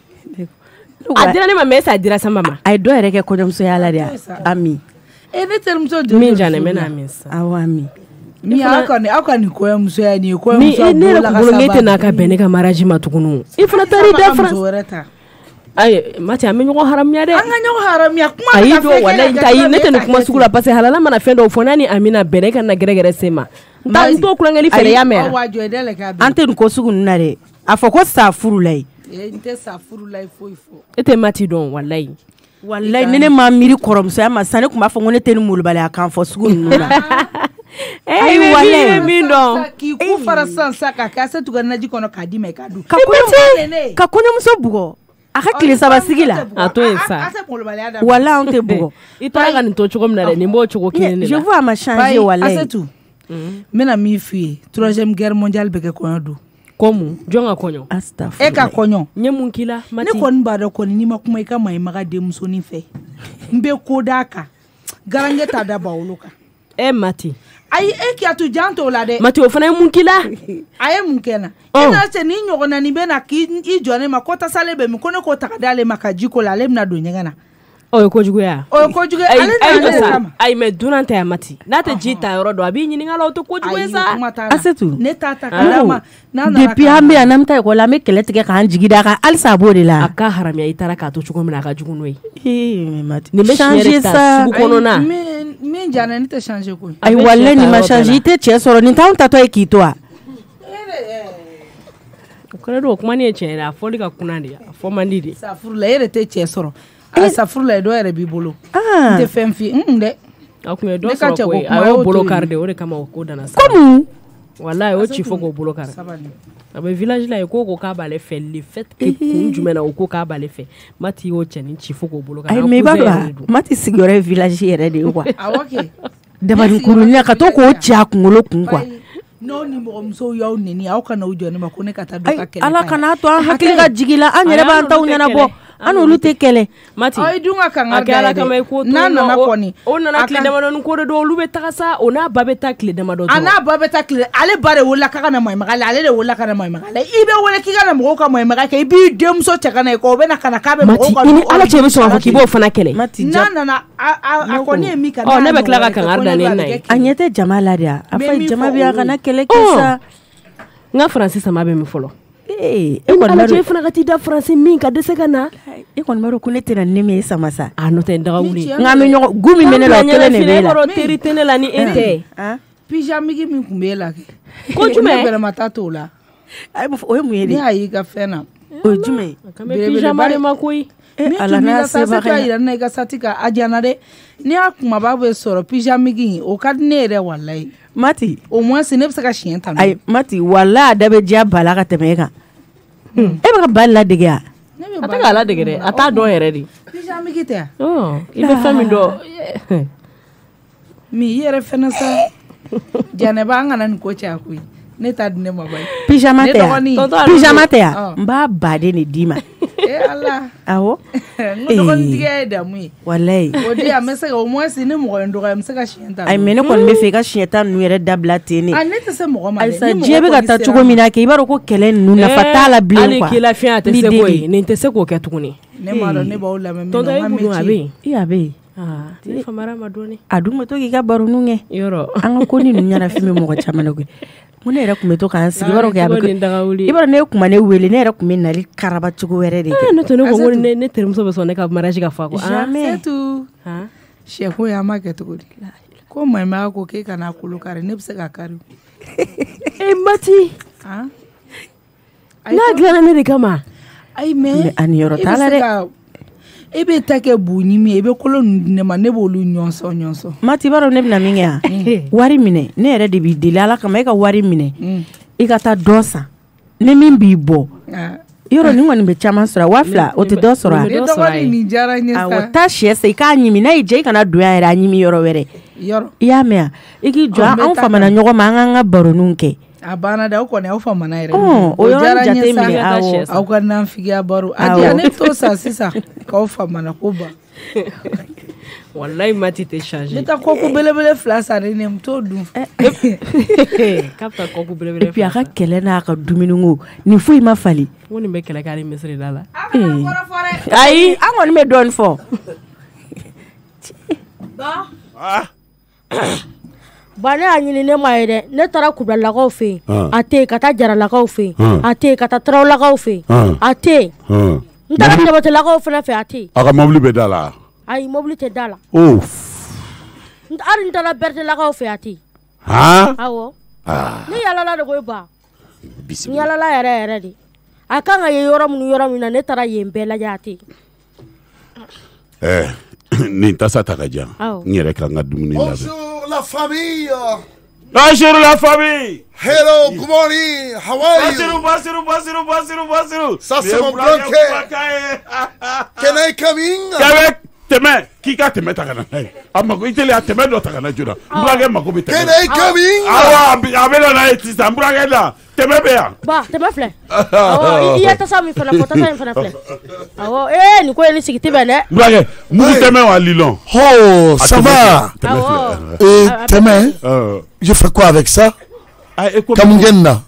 a dira ne ma mais est-ce que a dira sama ma a ye dɔ yɛrɛ kɛ kɔɲɔmusoya la de Ami e ne terimuso min jana mɛ n'a min sa awɔ Ami mi aw ka nin aw ka nin kɔɲɔmusoya nin ye kɔɲɔmuso ne yɛrɛ kun bolo n'e tɛ n'a ka bɛn ne ka mariage ma tuguni i fana taara i da fana ayi Mati an bɛ ɲɔgɔn haramuya dɛ an ka ɲɔgɔn haramuya kuma ayi don walayi ayi ne tɛ nin kuma sugu la parce que halala mana fɛn dɔw fɔ n'a ni Amina bɛn e ka na gɛrɛgɛrɛ se ma n t'o kulonkɛli fɛ y'a mɛn an tɛ nin ko sugu ninnu na dɛ a fɔ ko sa furu la ye n tɛ sa furu la ye foyi fɔ e tɛ Mati dɔn walayi walayi ni ne ma miiri kɔrɔmusoya ma sisan ne tun b'a fɔ ko ne tɛ ni molobaliya kan fɔ sugu ninnu na ayi walayi min dɔn k'i ku fara sisan sa ka kɛ Asetu ka naji kɔnɔ k'a d'i ma i ka dun ka kɔɲɔmuso bugɔ a ka tile saba sigi la a to yen sa walayi anw tɛ bugɔ i taara ka nin to cogo min na dɛ nin b'o cogo kelen de la je vois a ma changer walayi Asetu n bɛna min f'i ye troisième guerre mondiale bɛ kɛ kɔɲɔ don komu jɔn ka kɔɲɔ e ka kɔɲɔ n ye mun k'i la Mati ne kɔni b'a dɔn kɔni n'i ma kuma i ka maɲimaga denmusonin fɛ n bɛ ko d'a kan garange t'a da bawolo kan e Mati ayi e k'i to jan t'o la dɛ Mati o fana ye mun k'i la a ye mun kɛ na e n'a cɛ ni ɲɔgɔnna nin bɛ na k'i jɔ ne ma ko tasalen bɛ min ko ne k'o ta ka d'ale ma ka ji ko la ale bɛna don ɲɛgɛn na o ye kojuguya o ye kojugu ale nana ne kama ayi mɛ dunan tɛ yan Mati n'a tɛ ji ta yɔrɔ dɔn a b'i ɲininka la o tɛ kojugu ye sa Asetu ne t'a ta ka d'a ma depuis an bɛ yan n'an bɛ taa ekɔli la an bɛ kɛlɛ tigɛ k'an jigi d'a kan halisa a b'o de la a ka haramuya i taara k'a to cogo min na a ka jugu n'o ye ee Mati nin bɛ changer sa sugu kɔnɔna min jana ni tɛ changer ko ay wallahi ni ma changer te cɛ sɔrɔ nin t'anw tatɔ ye k'i to a kɔrɔ do kuma ni cɛ yɛrɛ a fɔli ka kunna de a fɔ man di de safuru la yɛrɛ tɛ cɛ sɔrɔ a safuru la dɔ yɛrɛ b'i bolo n tɛ fɛn fi n dɛ a kun ye dɔ sɔrɔ ko a y'o bolo kari de o de kama o ko dana sa comme wallahi o ci fo k'o bolo kari a bɛ village la ye ko ko k'a b'ale fɛ le fait que kun jumɛn na o ko k'a b'ale fɛ Mati y'o cɛnin ci fo k'o bolo kari ay mais b'a dɔn Mati sigiyɔrɔ ye village yɛrɛ de ye quoi awɔ kɛ dabari kurunya ka to k'o ci a kunkolo kun quoi n'aw ni mɔgɔmusow y'aw neni aw kana u jɔ ne ma ko ne ka taa dɔ ka kɛlɛ ala kana to an hakili ka jigi la an yɛrɛ b'an taw ɲɛnabɔ an olu tɛ kɛlɛ Mati ayi dun ka kan ka da dɛ n'a nana kɔni o nana tile damadɔni ko de don olu bɛ taga sa o n'a ba bɛ taa tile damadɔ a n'a ba bɛ taa tile ale ba de wolola k'a ka na maɲumaga la ale de wolola ka na maɲumaga la i bɛ wele k'i ka na mɔgɔw ka maɲumaga kɛ i b'i denmuso cɛ ka na ye k'o bɛ na ka na k'a bɛ mɔgɔw ka Mati ala cɛ bɛ sɔn k'a fɔ k'i b'o fana kɛlɛ n'a nana a kɔni ye min ka ɔ ne bɛ tila ka kangari da ne na ye a ɲɛ tɛ jama la de a fɔ jama bɛ a kana kɛlɛ kɛ sa n ka faransi sama bɛ min fɔlɔ e kɔni ala cɛ fana ka t'i da faransi min ka dɛsɛ ka na e kɔni b'a dɔn ko ne tɛna ne min sama sa a n'o tɛ daga wuli nka an bɛ ɲɔgɔn gu min bɛ ne la o kelen de b'e la teri tɛ ne la ni e tɛ pijamigi min kun b'e la kɛ ko jumɛn ne bɛrɛma ta t'o la o ye mun ye de ne y'a y'i ka fɛn na o ye jumɛn pijama de ma koyi min tun b'i ka sati ka yira ne ka sati ka a jana dɛ ni y'a kumaba bɛ sɔrɔ pijamigi o ka di ne yɛrɛ walayi Mati au moins ne bɛ se ka siɲɛ ta ayi Mati walayi a da bɛ diya bala ka tɛmɛ e kan e bɛ ka bali ladege a a tɛ k'a ladege dɛ a t'a dɔn yɛrɛ de pijamigi tɛ i bɛ fɛn min dɔn mi i yɛrɛ fɛnɛ sa Janɛba an kana nin ko cɛ a koyi ne t'a di ne ma ba ye pijama tɛ yan pijama tɛ yan n b'a baden de d'i ma ee ala awɔ n ko dɔgɔnintigiya ye damu ye walayi o di yan n bɛ se ka au moins ni mɔgɔ ye n dɔgɔya n bɛ se ka siɲɛ ta ayi mais ne kɔni bɛ fɛ i ka siɲɛ ta ninnu yɛrɛ dabila ten ne a ne tɛ se mɔgɔ ma dɛ ayisa diɲɛ bɛ ka taa cogo min na kɛ i b'a dɔn ko kɛlɛ ninnu nafa t'a la bilen quoi hali k'i lafiya a tɛ se k'o ye nin tɛ se k'o kɛ tuguni ne m'a dɔn ne b'aw lamɛn min na tonton Ibu dun a bɛ yen i a bɛ yen ne famara ma dɔɔni a dun bɛ to k'i ka baronu kɛ yɔrɔ an ka ko ni ninnu ɲɛnafin bɛ mɔgɔ caman na koyi ko ne yɛrɛ tun bɛ to k'an sigi i b'a dɔn kɛ a bɛ i b'a dɔn ne kuma ne wele ne yɛrɛ tun bɛ nali karaba cogo wɛrɛ de kɛ ne to ne ko ko ne ne terimuso bɛ sɔn ne ka mariage ka fɔ ko jamais tout sɛko ye an m'a kɛ cogo di ko maɲumanya ko k'e kana kolo kari ne bɛ se ka kari e Mati n'a dilanna ne de kama ayi mais a ni yɔrɔ t'a la dɛ e bɛ ta kɛ bu ɲimi ye e bɛ kolo ninnu di ne ma ne b'olu ɲɔnsɔn ɲɔnsɔn Mati i b'a dɔn ne bɛna min kɛ yan wari minɛ ne yɛrɛ de b'i deli ala kama e ka wari minɛ i ka taa dɔ san ni min b'i bɔ yɔrɔ nin kɔni bɛ caman sɔrɔ wa fila o tɛ dɔ sɔrɔ a ne dɔgɔnin nin diyara n ye sa awɔ taa sɛ san i k'a ɲimi n'a y'i diya i kana don yan yɛrɛ a ɲimi yɔrɔ wɛrɛ i y'a mɛn i k'i jɔ anw famana ɲɔgɔn ma an k'an ka baroninw kɛ a banna dɛ o kɔni aw famana yɛrɛ o yɔrɔ jate minɛ awɔ aw ka nanfigiya baro a diya ne to sa sisan k'aw famana ko ban wallahi Mati tɛ changer ne taa kɔku belebele fila san ne ne t'o dun k'a bɛ taa kɔku belebele et puis a ka kɛlɛ n'a ka dumuni ko nin foyi ma fali ko nin bɛ kɛlɛ kɛ ale misiri da la ayi an kɔni bɛ dɔɔnin fɔ ba ne y'a ɲini ne ma ye dɛ ne taara kublakaw fɛ yen a tɛ yen ka taa jaralakaw fɛ yen a tɛ yen ka taa tarawelakaw fɛ yen a tɛ yen n taara jabatelakaw fana fɛ a tɛ yen a ka mobili bɛ da la ayi mobili tɛ da la hali n taara bertelakaw fɛ a tɛ yen awɔ ne yalala de ko ba n yalala yɛrɛ yɛrɛ de a kan ka ye yɔrɔ minnu yɔrɔ min na ne taara yen bɛɛ lajɛ a tɛ yen nin tasa ta ka jan n yɛrɛ ka n ka dumuni labɛn. Bonjour la famille. Bonjour la famille. Hello, good morning. How are you? Basiru, Basiru, Basiru, Basiru, Basiru. Ça c'est mon blanquet. Can I come in? Kawek tɛmɛ k'i ka tɛmɛ ta ka na n'a ye a mako i teli a tɛmɛ dɔ ta ka na joona n burankɛ mako bɛ tɛmɛ. Can I come in? awɔ a bɛ na n'a ye sisan n burankɛ na tɛmɛ bɛ yan. ba tɛmɛ filɛ awɔ i ye tasa min fana fɔ tasa in fana filɛ awɔ ee nin ko ye ni sigi tɛ bɛn dɛ. n burankɛ mugu tɛmɛ wa lilɔn. Oh ça va. tɛmɛ filɛ. Et tɛmɛ je fais quoi avec ça? Kamungena.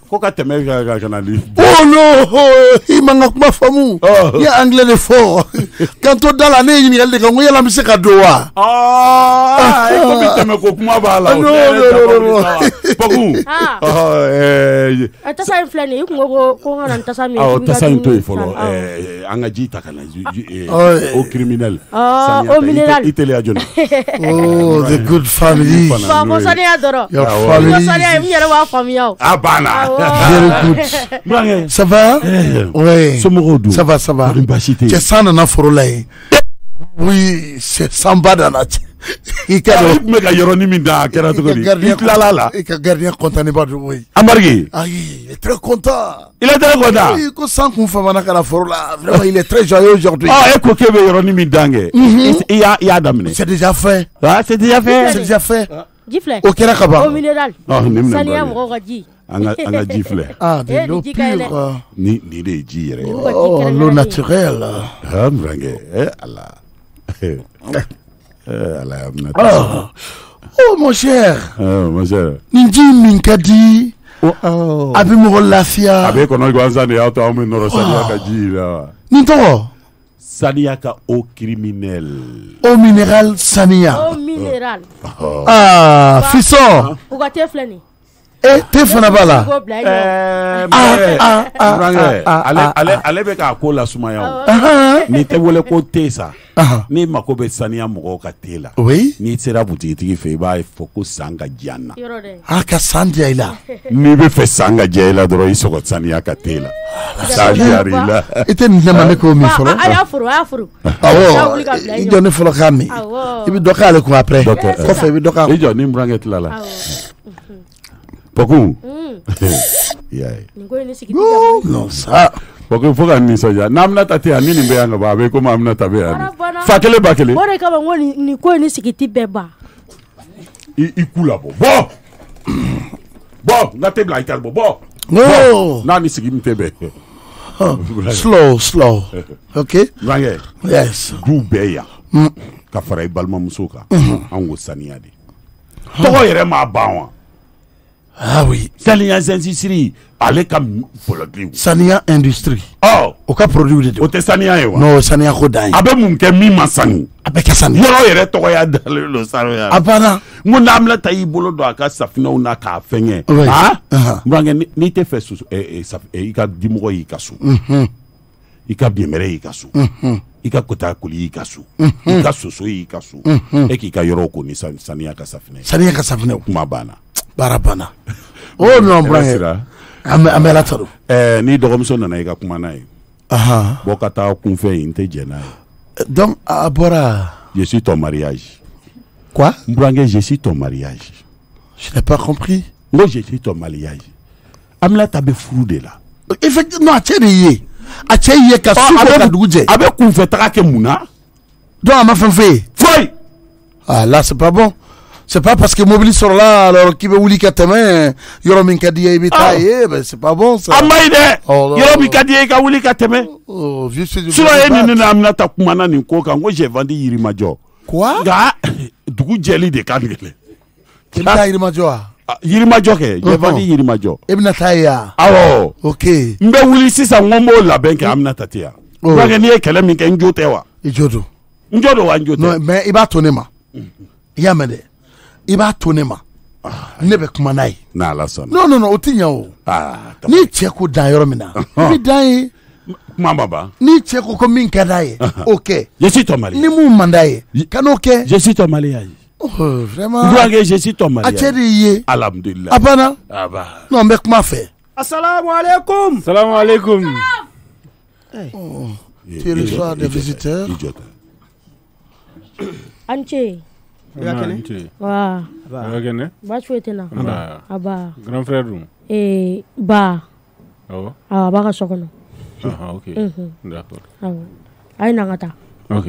ko ka tɛmɛ ka ka na li oh non i man ka kuma faamu i ye anglais de fɔ kan to da la ne ye ɲininkali de kɛ n ko yala n bɛ se ka don wa aa e ko bi tɛmɛ ko kuma b'a la o tɛ Pɔku tasa in filɛ nin ye i kun ko ko n ka na tasa min awɔ tasa in to yen fɔlɔ an ka ji ta ka na au criminel au minéral i teliya joona oh the good family ko saniya dɔrɔn your family ko saniya n yɛrɛ b'a faamuya o a banna very good ça va oui somɔgɔw dun ça va ça va cɛ san nana foro la yen oui c'est sanba nana cɛ i ka dɔn i tun bɛ ka yɔrɔnin min da a kɛra cogo di i tilala la i ka gardien content ba don oui Amariki ayi il est très content il est très content oui ko san kun famana ka na foro la vraiment il est très joyeux aujourd'hui ah e ko k'e bɛ yɔrɔnin min dan kɛ i y'a i y'a daminɛ c'est déjà fait ah c'est déjà fait c'est déjà fait ji filɛ o kɛra ka ban au minéral saniya mɔgɔw ka ji an ka an ka ji filɛ ah de l'eau pure ni ni de ye ji yɛrɛ oh l'eau naturelle ah Murankɛ eh ala eh ala oh oh mon cher oh mon cher nin ji min ka di a bɛ mɔgɔ lafiya a bɛ kɔnɔ gansan de y'a to an bɛ nɔrɔ saniya ka ji la nin tɔgɔ saniya ka eau criminel eau minérale saniya eau minérale ah fisson u ka te filɛ nin eh te fana b'a la ale bɛ k'a ko lasumaya n'i tɛ wele ko te sa n'i mako bɛ saniya mɔgɔw ka te la n'i sera butigitigi fɛ i b'a fɔ ko san ka diya n na a ka san diya i la n'i bɛ fɛ san ka diya i la dɔrɔn i sɔgɔ saniya ka te la san diyara i la i tɛ nin lamɛn ne k'o min fɔlɔ a y'a furu a y'a furu awɔ i jɔ ne fɔlɔ k'a min i bɛ dɔ k'ale kun après kɔfɛ i bɛ dɔ k'a kun i jɔ ni Murankɛ tilala Pɔku non ça Pɔku fo ka nisɔndiya n'Aminata tɛ yan ni nin bɛ yan ka ban a bɛ komi Aminata bɛ yan fa kelen ba kelen o de kama n ko nin ko in ni sigiti bɛɛ ban i ku labɔ bɔ bɔ n ka te bila i tari bɔ bɔ no n'a ni sigi min tɛ bɛn slow slow ok Murankɛ yes du bɛɛ yan ka fara i balimamuso kan an ko saniya de tɔgɔ yɛrɛ m'a ban wa ah oui saniya sɛnsisiri ale ka folotigi saniya industrie ɔ o ka produit de don o tɛ saniya ye wa non saniya ko dan ye a bɛ mun kɛ min ma sanu a bɛ kɛ saniya yɔrɔ yɛrɛ tɔgɔya dalen don sanuya a banna n ko n'Aminata y'i bolo don a ka safinɛw na k'a fɛngɛ ah Murankɛ n'i tɛ fɛ soso i ka dimɔgɔ y'i ka so i ka biɲɛmɛrɛ y'i ka so i ka kota koli y'i ka so i ka soso y'i ka so e k'i ka yɔrɔ ko ni saniya ka safinɛ saniya ka safinɛ kuma banna baara banna oh non Murankɛ an bɛ Ala tanu ɛɛ n'i dɔgɔmuso nana i ka kuma n'a ye bɔ ka taa kunfɛ yen n tɛ jɛn n'a ye donc a bɔra je suis ton mariage quoi Murankɛ je suis ton mariage je n'ai pas compris n ko je suis ton mariage Aminata bɛ furu de la effectivement a cɛ de ye a cɛ ye ka su bɔ ka dugu jɛ a bɛ kunfɛ taga kɛ mun na donc a ma fɛn f'e ye foyi ah là c'est pas bon c'est pas parce que mobili sɔrɔla alors k'i bɛ wuli ka tɛmɛ yɔrɔ min ka di ye i bɛ taa ye ben c'est pas bon ça a ma ɲi dɛ yɔrɔ min ka di ye i ka wuli ka tɛmɛ sinon e ni ne ni Aminata kumana nin ko kan ko j'ai vendu Yirimajɔ quoi nka dugu jɛli de ka gɛlɛn i bɛ taa Yirimajɔ wa Yirimajɔ kɛ j'ai vendu Yirimajɔ e bɛna taa ye wa awɔ ok n bɛ wuli sisan n ko n b'o labɛn kɛ Aminata tɛ yan Murankɛ n'i ye kɛlɛ min kɛ n jo tɛ wa i jo don n jo don wa n jo tɛ non mais i b'a to ne ma i y'a mɛn dɛ i b'a to ne ma ne bɛ kuma n'a ye n'Ala sɔnna non non non o tɛ ɲɛ o n'i cɛ ko dan yɔrɔ min na i bɛ dan ye kuma ma ban n'i cɛ ko ko min ka d'a ye o kɛ je suis ton mariage ni mun man d'a ye ka n'o kɛ je suis ton mariage vraiment Murankɛ je suis ton mariage a cɛ de y'i ye alhamdulilah a banna a ba non n bɛ kuma fɛ Assalamualaikum. Assalamualaikum. Oh, tu reçois des visiteurs. Anche. Ya kene. Wa. Ya kene. Ba chwete na. Aba. Aba. Grand frère dum. Eh ba. Oh. Ah ba ka sokono. Ah OK. D'accord. Ah. Ai na ngata. OK.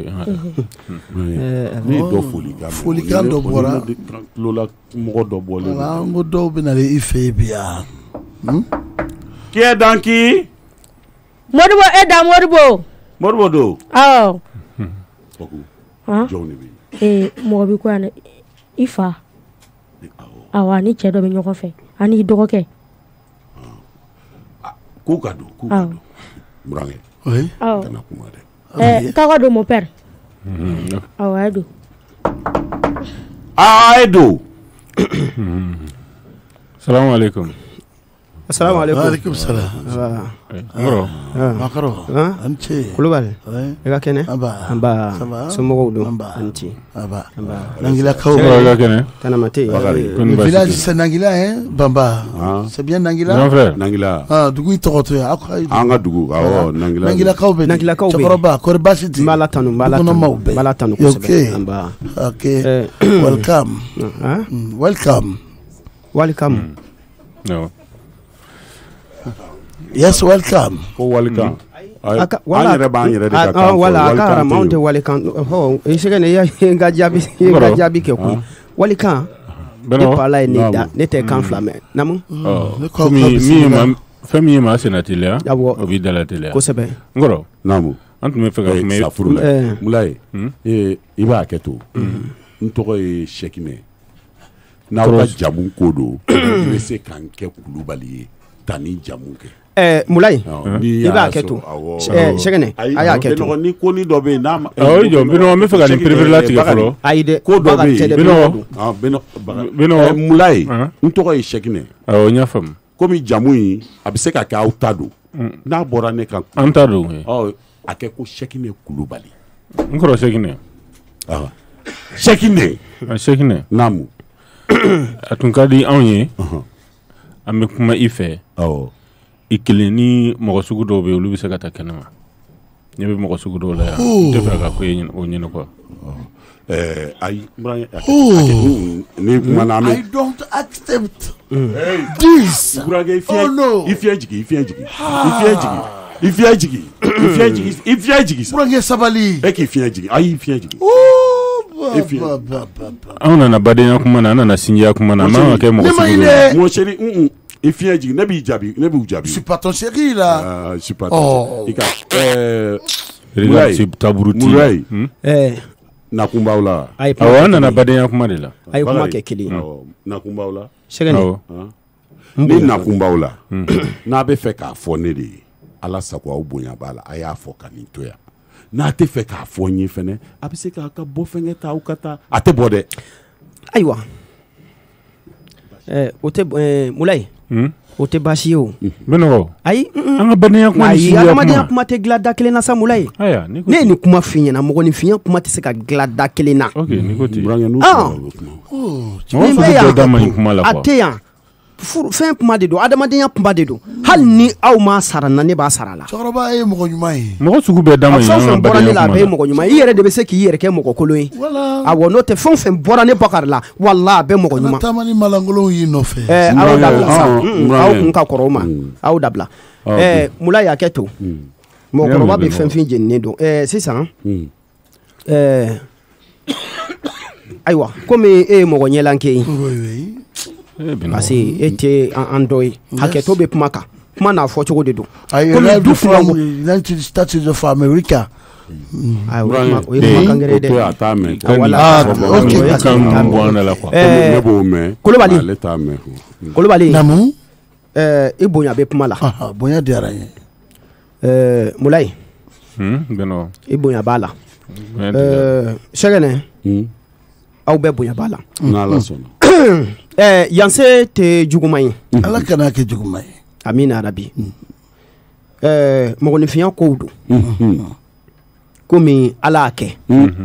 Ni dɔ foli kan foli kan dɔ bɔra lola mɔgɔ dɔ bɔlen voilà n ko dɔw bɛ na i fɛ yen bi yan qui est dans qui Modibo e da Modibo Modibo do awɔ jɔnw de bɛ yen ee mɔgɔ bɛ ko yan dɛ i fa awɔ ani cɛ dɔ bɛ ɲɔgɔn fɛ ani i dɔgɔkɛ k'u ka don k'u ka don burankɛ kana kuma dɛ k'a ka don mon père awɔ a ye don a ye don salamu alaikum assalamu alaikum alaikum salam ngoro makaro anche kulubali e ka kɛnɛ aba somɔgɔw don anti aba nangila kaw ka kɛnɛ tanamate le village c'est Nangila hein bamba c'est bien Nangila mon frère Nangila ah dugu tɔgɔtɔ ya an ka dugu awɔ Nangila Nangila kaw bɛ Nangila kaw bɛ cɛkɔrɔba kɔri baasi tɛ mbala tanu mbala tanu mbala tanu kosɛbɛ aba okay welcome welcome welcome no yes welcome ko welcome an yɛrɛ b'an yɛrɛ de ka kan wala a ka arama anw tɛ walikan hɔ i sɛgɛ ne ye n ka jaabi n ka jaabi kɛ koyi walikan ne pala ye ne da ne tɛ kan fila mɛn namu fɛn min ye maa sena teliya o b'i dala teliya kosɛbɛ n kɔrɔ naamu an tun bɛ fɛ ka kuma safuru la Mulaye i b'a kɛ to n tɔgɔ ye Sɛkinɛ n'aw ka jamu ko don i bɛ se k'an kɛ Kulubali ye tani jamu kɛ Mulaye i b'a kɛ to Sɛkinɛ a y'a kɛ to ni ko ni dɔ bɛ yen n'a ma awɔ jɔ Binɔgɔ n bɛ fɛ ka nin perepere latigɛ fɔlɔ ayi dɛ ko dɔ bɛ yen Binɔgɔ Binɔgɔ Mulaye n tɔgɔ ye Sɛkinɛ awɔ n y'a faamu komi jamu in a bɛ se ka kɛ aw ta don n'a bɔra ne kan an ta don a kɛ ko Sɛkinɛ Kulubali n kɔrɔ Sɛkinɛ Sɛkinɛ Sɛkinɛ naamu a tun ka di anw ye an bɛ kuma i fɛ i kelen ni mɔgɔ sugu dɔw bɛ yen olu bɛ se ka taa kɛnɛ ma ne bɛ mɔgɔ sugu dɔw la yan n tɛ fɛ ka ko ye o ɲini quoi ayi ni kuma na I don't accept this oh no i fiɲɛ jigi i fiɲɛ jigi i fiɲɛ jigi i fiɲɛ jigi i fiɲɛ jigi i fiɲɛ jigi burankɛ sabali e k'i fiɲɛ jigi ayi i fiɲɛ jigi anw nana badenya kuma na an nana sinjiya kuma na an man ka kɛ mɔgɔ sugu dɔ mon chéri i fiɲɛ jigi ne b'i jaabi ne b'u jaabi je suis pas ton chéri là je suis pas ton chéri i ka Mulaye taburuti Mulaye nakunbaw la awɔ an nana badenya kuma de la a ye kuma kɛ kelen nakunbaw la Sɛkinɛ ni nakunbaw la n'a bɛ fɛ k'a fɔ ne de ye Ala sago aw bonya b'a la a y'a fɔ ka nin to yan n'a tɛ fɛ k'a fɔ n ye fɛnɛ a bɛ se k'a ka bɔ fɛnkɛ ta aw ka taa a tɛ bɔ dɛ ayiwa o tɛ Mulaye o tɛ baasi ye o Binɔgɔ ayi an ka badenya kuma ni sinjiya kuma adamadenya kuma tɛ dilan da kelen na sa Mulaye ne ye nin kuma f'i ɲɛna mɔgɔninfinya kuma tɛ se ka dilan da kelen na nin bɛ yan a tɛ yan fɛn kuma de don adamadenya kuma de don hali ni aw ma sara na ne b'a sara la cɛkɔrɔba ye mɔgɔ ɲuman ye mɔgɔ sugu bɛɛ dama ye fɛn fɛn bɔra ne la a bɛɛ ye mɔgɔ ɲuman ye i yɛrɛ de bɛ se k'i yɛrɛ kɛ mɔgɔ kolon ye awɔ n'o tɛ fɛn fɛn bɔra ne bakari la wala a bɛɛ mɔgɔ ɲuman taama ni malankolonw y'i nɔfɛ aw dabila sa aw kun ka kɔrɔ o ma aw dabila Mulaye y'a kɛ to mɔgɔkɔrɔba bɛ fɛn fɛn jeninen don sisan ayiwa komi e ye mɔgɔ ɲɛlankɛ ye parce que e tɛ an dɔ ye hakɛto bɛ kuma kan kuma n'a fɔ cogo de don komi du fila United States of America o ye kumakan gɛrɛ dɛ ne b'o mɛn Kulubali ale t'a mɛn Kulubali namu i bonya bɛ kuma la bonya diyara n ye Mulaye i bonya b'a la Sɛkinɛ aw bɛɛ bonya b'a la n'Ala sɔnna yanse tɛ juguman ye Ala kana kɛ juguman ye amina arabi mɔgɔninfinya kow don komi Ala y'a kɛ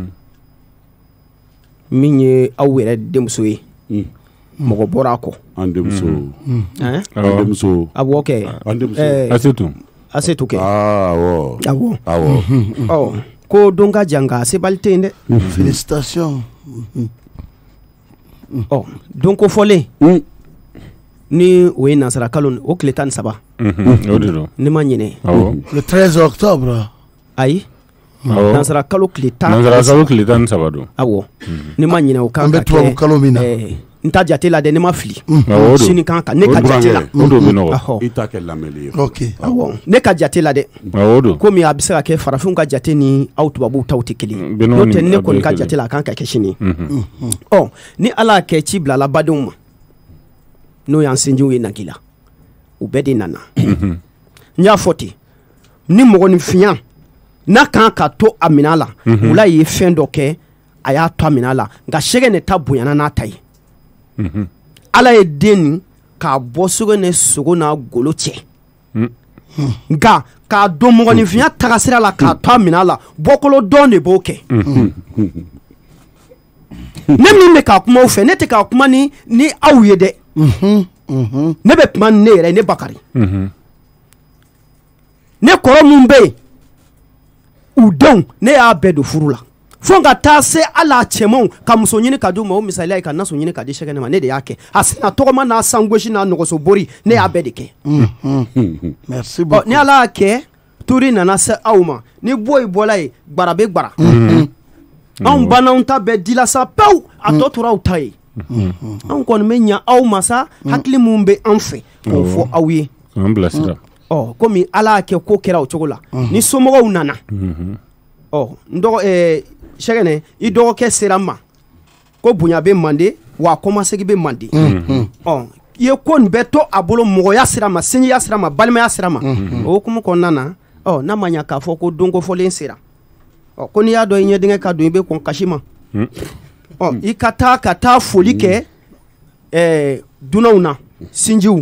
min ye aw yɛrɛ denmuso ye mɔgɔ bɔra a kɔ an denmuso an denmuso a b'o kɛ Asetu Asetu kɛ awɔ awɔ awɔ ɔ ko don ka jan nka sebali tɛ yen dɛ félicitations ɔ don ko fɔlen ni o ye nansara kalo o tile tan ni saba o de don ne ma ɲinɛ le treize octobre ayi nansara kalo tile tan nansara kalo tile tan ni saba don awɔ ne ma ɲinɛ o kan ka kɛ an bɛ tubabu kalo min na n ta jate la dɛ ne ma fili sini kan kan ne ka jate la o do Binɔgɔ i t'a kɛ lamɛnli ye ok awɔ ne ka jate la dɛ o do komi a bɛ se ka kɛ farafinw ka jate ni aw tubabuw taw tɛ kelen n'o tɛ ne kɔni ka jate la a kan ka kɛ sini ɔ ni Ala y'a kɛ ci bilala badenw ma n'o y'an sinjiw ye Nagila u bɛɛ de nana n y'a fɔ ten ni mɔgɔninfinya n'a kan ka to a minɛ la wula ye fɛn dɔ kɛ a y'a to a minɛ la nka sɛgɛ ne ta bonyana n'a ta ye ala ye den nin k'a bɔ sogo ni sogo n'a golo cɛ nka k'a don mɔgɔninfinya tagasira la k'a to a minɛ la bɔkolo dɔn de b'o kɛ ne min bɛ k'a kuma fɛ ne tɛ k'a kuma ni ni aw ye dɛ ne bɛ kuma ni ne yɛrɛ ne Bakari ne kɔrɔ mun bɛ yen u denw ne y'a bɛɛ don furu la fo ka taa se ala cɛmanw ka muso ɲini ka di u ma o misaliya ye ka naso ɲini ka di sɛgɛnɛ ma ne de y'a kɛ a sina tɔgɔma n'a sangosi n'a nɔgɔso bori ne y'a bɛɛ de kɛ merci beaucoup ni ala y'a kɛ turi nana se aw ma ni boyi bɔla ye gbara bɛ gbara anw bananw ta bɛɛ dila sa pewu a tɔ tora aw ta ye anw kɔni bɛ ɲa aw ma sa hakili mun bɛ an fɛ k'o fɔ aw ye an bilasira ɔ komi ala y'a kɛ ko kɛra o cogo la ni somɔgɔw nana ɔ n dɔgɔ ɛɛ sɛgɛnɛ i dɔgɔkɛ sera ma ko bonya bɛ mande wa kɔmasegi bɛ mande ɔ i ye ko nin bɛɛ to a bolo mɔgɔya sira ma sinjiya sira ma balimaya sira ma o hukumu kɔnɔna na ɔ n'a ma ɲa k'a fɔ ko don kofɔlen sera ɔ ko n'i y'a dɔn i ɲɛdenkɛ ka don i bɛ kɔn kasi ma ɔ i ka taa ka taa foli kɛ ɛɛ dunanw na sinjiw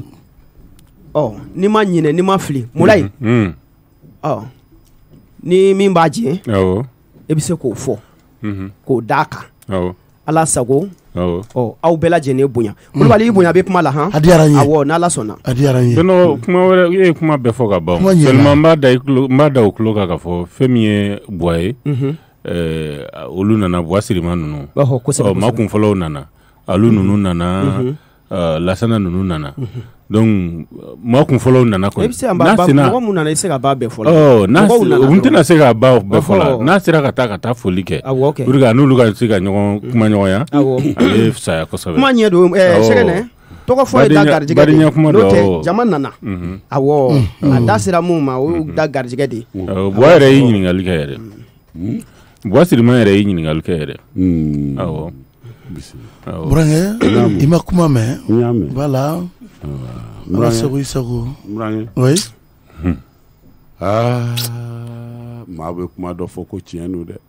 ɔ n'i ma ɲinɛ n'i ma fili mula ye ɔ ni min b'a jɛ e bɛ se k'o fɔ k'o d'a kan ala sago ɔ aw bɛɛ lajɛlen bonya Kulubali i bonya bɛ kuma la han a diyara n ye awɔ n'ala sɔnna a diyara n ye donc kuma wɛrɛ e ye kuma bɛɛ fɔ ka ban seulement n b'a da i tulo n b'a da o tulo kan ka fɔ fɛn min ye Buwa ye ɛɛ olu nana Buwa Sirima ninnu ɔ maa kun fɔlɔw nana alu ninnu nana Lasana ninnu nana donc maa kun fɔlɔw nana kɔni n'a sera mɔgɔ mun nana i se ka ba bɛɛ fɔ la ɔ n'a n tɛna se ka ba bɛɛ fɔ la n'a sera ka taa ka taa foli kɛ pour que n'olu ka se ka ɲɔgɔn kuma ɲɔgɔnya ale fisaya kosɛbɛ kuma ɲɛ don sɛgɛnɛ tɔgɔ fɔ ye da garijɛgɛ de ye n'o tɛ jama nana awɔ a da sera mun ma o y'u da garijɛgɛ de ye Buwa yɛrɛ y'i ɲininkali kɛ yɛrɛ Buwa Sirima yɛrɛ y'i ɲininkali kɛ yɛrɛ awɔ burankɛ i ma kuma mɛn voilà ala sago i sago oui ah maa bɛ kuma dɔ fɔ ko tiɲɛ don dɛ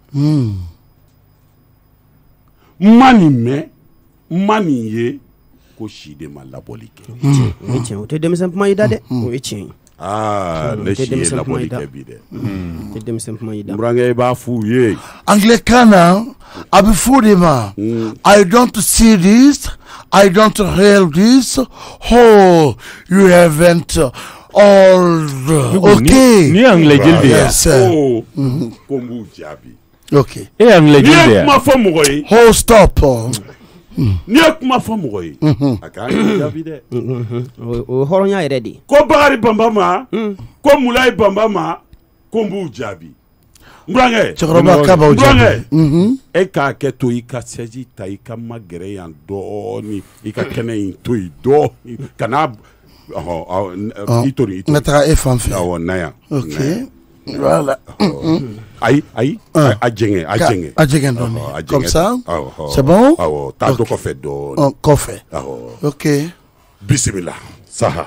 n ma nin mɛn n ma nin ye ko si de ma labɔli kɛ o ye tiɲɛ o tɛ denmisɛn kuma y'i da dɛ o ye tiɲɛ ah ne si ye labɔli kɛ bi dɛ o tɛ denmisɛn kuma y'i da burankɛ i b'a f'u ye anglais na a bɛ f'o de ma I don't see this I don't hear this oh you haven't all okay ni anglais jeli de yes oh ko n b'u jaabi okay e anglais jeli de ni ye kuma fɔ mɔgɔ ye oh stop n'i ye kuma fɔ mɔgɔ ye a k'an ka jaabi dɛ o ye hɔrɔnya yɛrɛ de ye ko Bakari Bamba ma ko Mulayi Bamba ma ko n b'u jaabi n burankɛ cɛkɔrɔba k'a b'aw jaabi e k'a kɛ to i ka sɛji ta i ka magɛrɛ yan dɔɔni i ka kɛnɛ in to yen dɔɔni ka n'a i to nin i to n ka taga e fan fɛ awɔ na yan ok voilà ayi ayi a jɛngɛ a jɛngɛ a jɛngɛ dɔɔni comme ça c'est bon awɔ taa dɔ kɔfɛ dɔɔni kɔfɛ awɔ ok bisimila saha.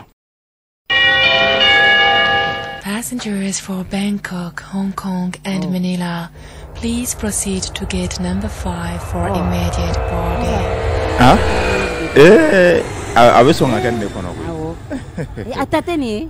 Passengers for Bangkok, Hong Kong, and oh. Manila, please proceed to gate number five for oh. immediate boarding. Ah? Eh, a bɛ sɔn ka kɛ nin de kɔnɔ koyi. A ta tɛ nin ye.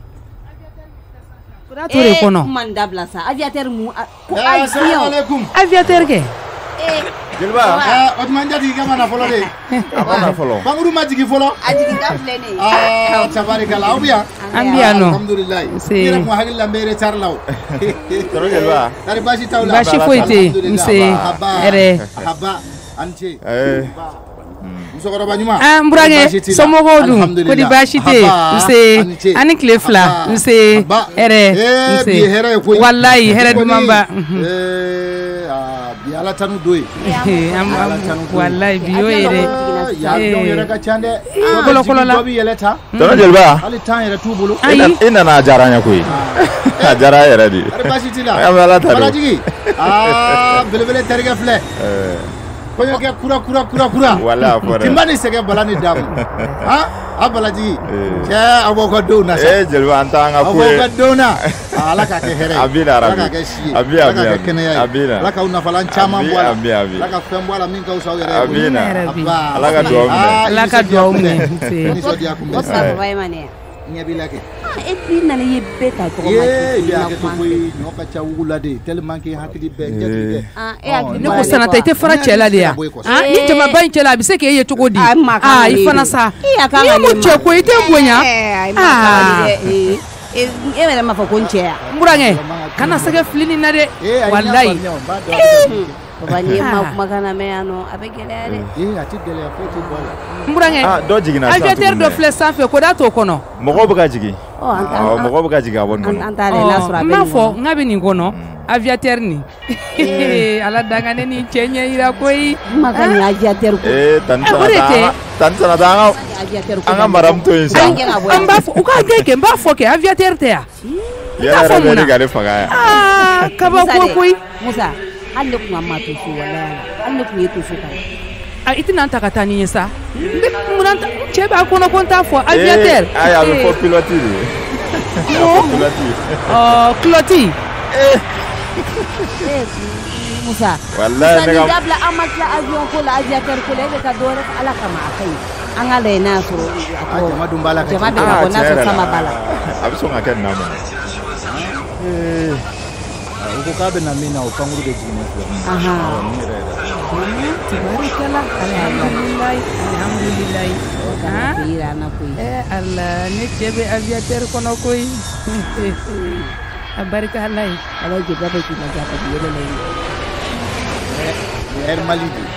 To de kɔnɔ. E man dabila sa aviateur mu ko avion. Aviateur kɛ. Jeliba, o tuma n jatigi kɛ ma na fɔlɔ de. A ma na fɔlɔ. Banguru ma jigin fɔlɔ. A jigin da filɛ ne ye. Aa tabarikala aw bɛ yan. An bɛ yan nɔ. Alhamdulilayi. N yɛrɛ kun hakili la n bɛ retard la o. Tɔrɔ Jeliba. Tari baasi t'aw la. Baasi foyi tɛ yen nse yɛrɛ. Haba a ni ce. Musokɔrɔba ɲuman. An burankɛ somɔgɔw dun ko di baasi tɛ yen nse ani tile fila nse yɛrɛ nse walayi hɛrɛ dumanba. Bi ala tanu do ye. Walayi bi y'o ye dɛ. Y'aw yɛrɛ ka ca dɛ. Kolokolo la. Dɔ bɛ yɛlɛ ta. Tɔrɔ Jeliba. Hali tan yɛrɛ t'u bolo. E nana a diyara n ye koyi. A diyara yɛrɛ de. Tari baasi t'i la. An bɛ ala ta don. Balajigi. Aa belebele terikɛ filɛ. Kɔɲɔkɛ kura kura kura kura. Wala a fɔ dɛ. Tinba ni sɛgɛ bala ni damu. Han. abalaji cɛ aw ka denw na sa eh jeliba an t'an ka ko ye aw ka denw na ala ka kɛ hɛrɛ ye abina ala rabi ka kɛ si ye abina ala ka kɛ kɛnɛya ye abina ala k'aw nafalan caman bɔ a la abina abina ala ka fɛn bɔ a la min ka wusa aw yɛrɛ ye abina ala ka duwawu minɛ ala ka duwawu minɛ nisɔndiya kun bɛ sa baba ye mane ɲɛ b'i la kɛ e bi nana ye bɛɛ ta tɔgɔ ma ye bi hakɛ to koyi ɲɔ ka ca wugu la de tellement que hakili bɛɛ jatigɛ ne ko sanata i tɛ fara cɛ la de ya ni jamaba in cɛ la a bɛ se k'e ye cogo di aa i fana sa i ye mun cɛ ko i tɛ bonya e yɛrɛ m'a fɔ ko n cɛ ya n burankɛ kana sɛgɛ fili nin na dɛ walayi baba ni ma kumakan na mɛn yan nɔ a bɛ gɛlɛya dɛ a tɛ gɛlɛya foyi tɛ bɔ a la n burankɛ dɔ jiginna sisan aviateur dɔ filɛ sanfɛ ko da t'o kɔnɔ mɔgɔw bɛ ka jigin mɔgɔw bɛ ka jigin a bɔ nin kɔnɔ n b'a fɔ n k'a bɛ nin kɔnɔ aviateur nin ala danga ne ni cɛ ɲɛ yira koyi ma ka nin aviateur ko ee tani sanata tani sanata an ka an ka maramu to yen sa an b'a fɔ u k'a gɛn kɛ n b'a fɔ kɛ aviateur tɛ yan yɛrɛ yɛrɛ bɛ ne ka ne faga yan aa kabako koyi Musa hali ne kun ka ma to so wala hali ne kun ye to so kan a i tɛna n ta ka taa ni ye sa munna cɛ b'a kɔnɔ ko n t'a fɔ aviateur ayi a bɛ fɔ pilote de pilote ɔ piloti Musa wallahi ne ka dabla an ma tila avion ko la aviateur ko la e bɛ ka dɔwɛrɛ fɔ ala kama a ka ɲi an ka lajɛ n'a sɔrɔ jama dun b'a la jama dun b'a la n'a sɔrɔ sama b'a la a bɛ sɔn ka kɛ nin na mɛnɛ u ko k'a bɛ na min na o kankuru bɛ jigin ne filɛ tibarikala alhamdulilayi alhamdulilayi ala ne cɛ bɛ aviateur kɔnɔ koyi a barika ala ye ala ye jeliba bɛ k'i lajɛ a bɛ yɛlɛ la yen air mali de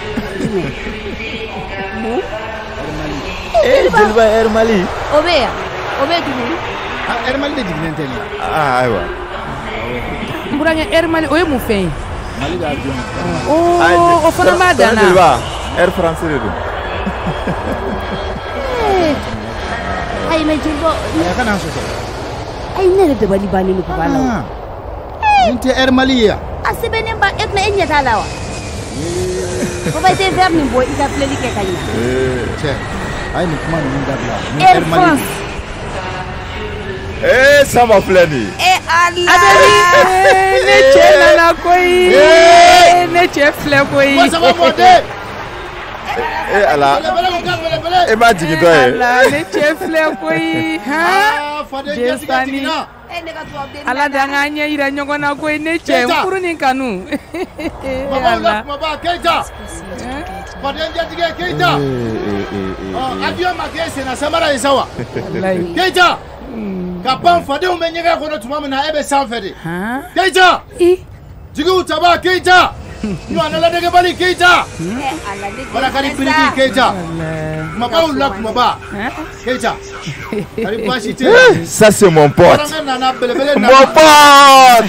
eh jeliba air mali o bɛ yan o bɛ dugu air mali de jiginnen tɛ nin ah ayiwa n burankɛ air mali o ye mun fɛn ye mali bɛ avion o fana b'a dan na jeliba air france de don ayi mɛ jeliba a kana sɔsɔ ayi ne yɛrɛ dabali bannen don papa la nin tɛ air mali ye yan a sɛbɛnnen ba e tɛna e ɲɛ t'a la wa papa i tɛ verre nin bɔ i ka filɛli kɛ ka ɲɛ cɛ a ye nin kuma ninnu dabila ni air air mali france eh sama filɛ nin ye e ala ne cɛ nana koyi ne cɛ filɛ koyi eh ala e ma jigin dɔ ye ala ne cɛ filɛ koyi han jesani ala de an k'an ɲɛ yira ɲɔgɔn na koyi ne cɛ n furu ni kanu ala Keita faden jatigɛ Keita avion ma kɛ senna samara ye sa wa Keita ka pan fadenw bɛ ɲɛgɛn kɔnɔ tuma min na e bɛ sanfɛ de Keita jigiw taba Keita ɲɔgɔnna ladɛgɛbali Keita wala kari piriki Keita kumabaw la kumaba Keita kari baasi tɛ ça c'est mon pote nana belebele mon pote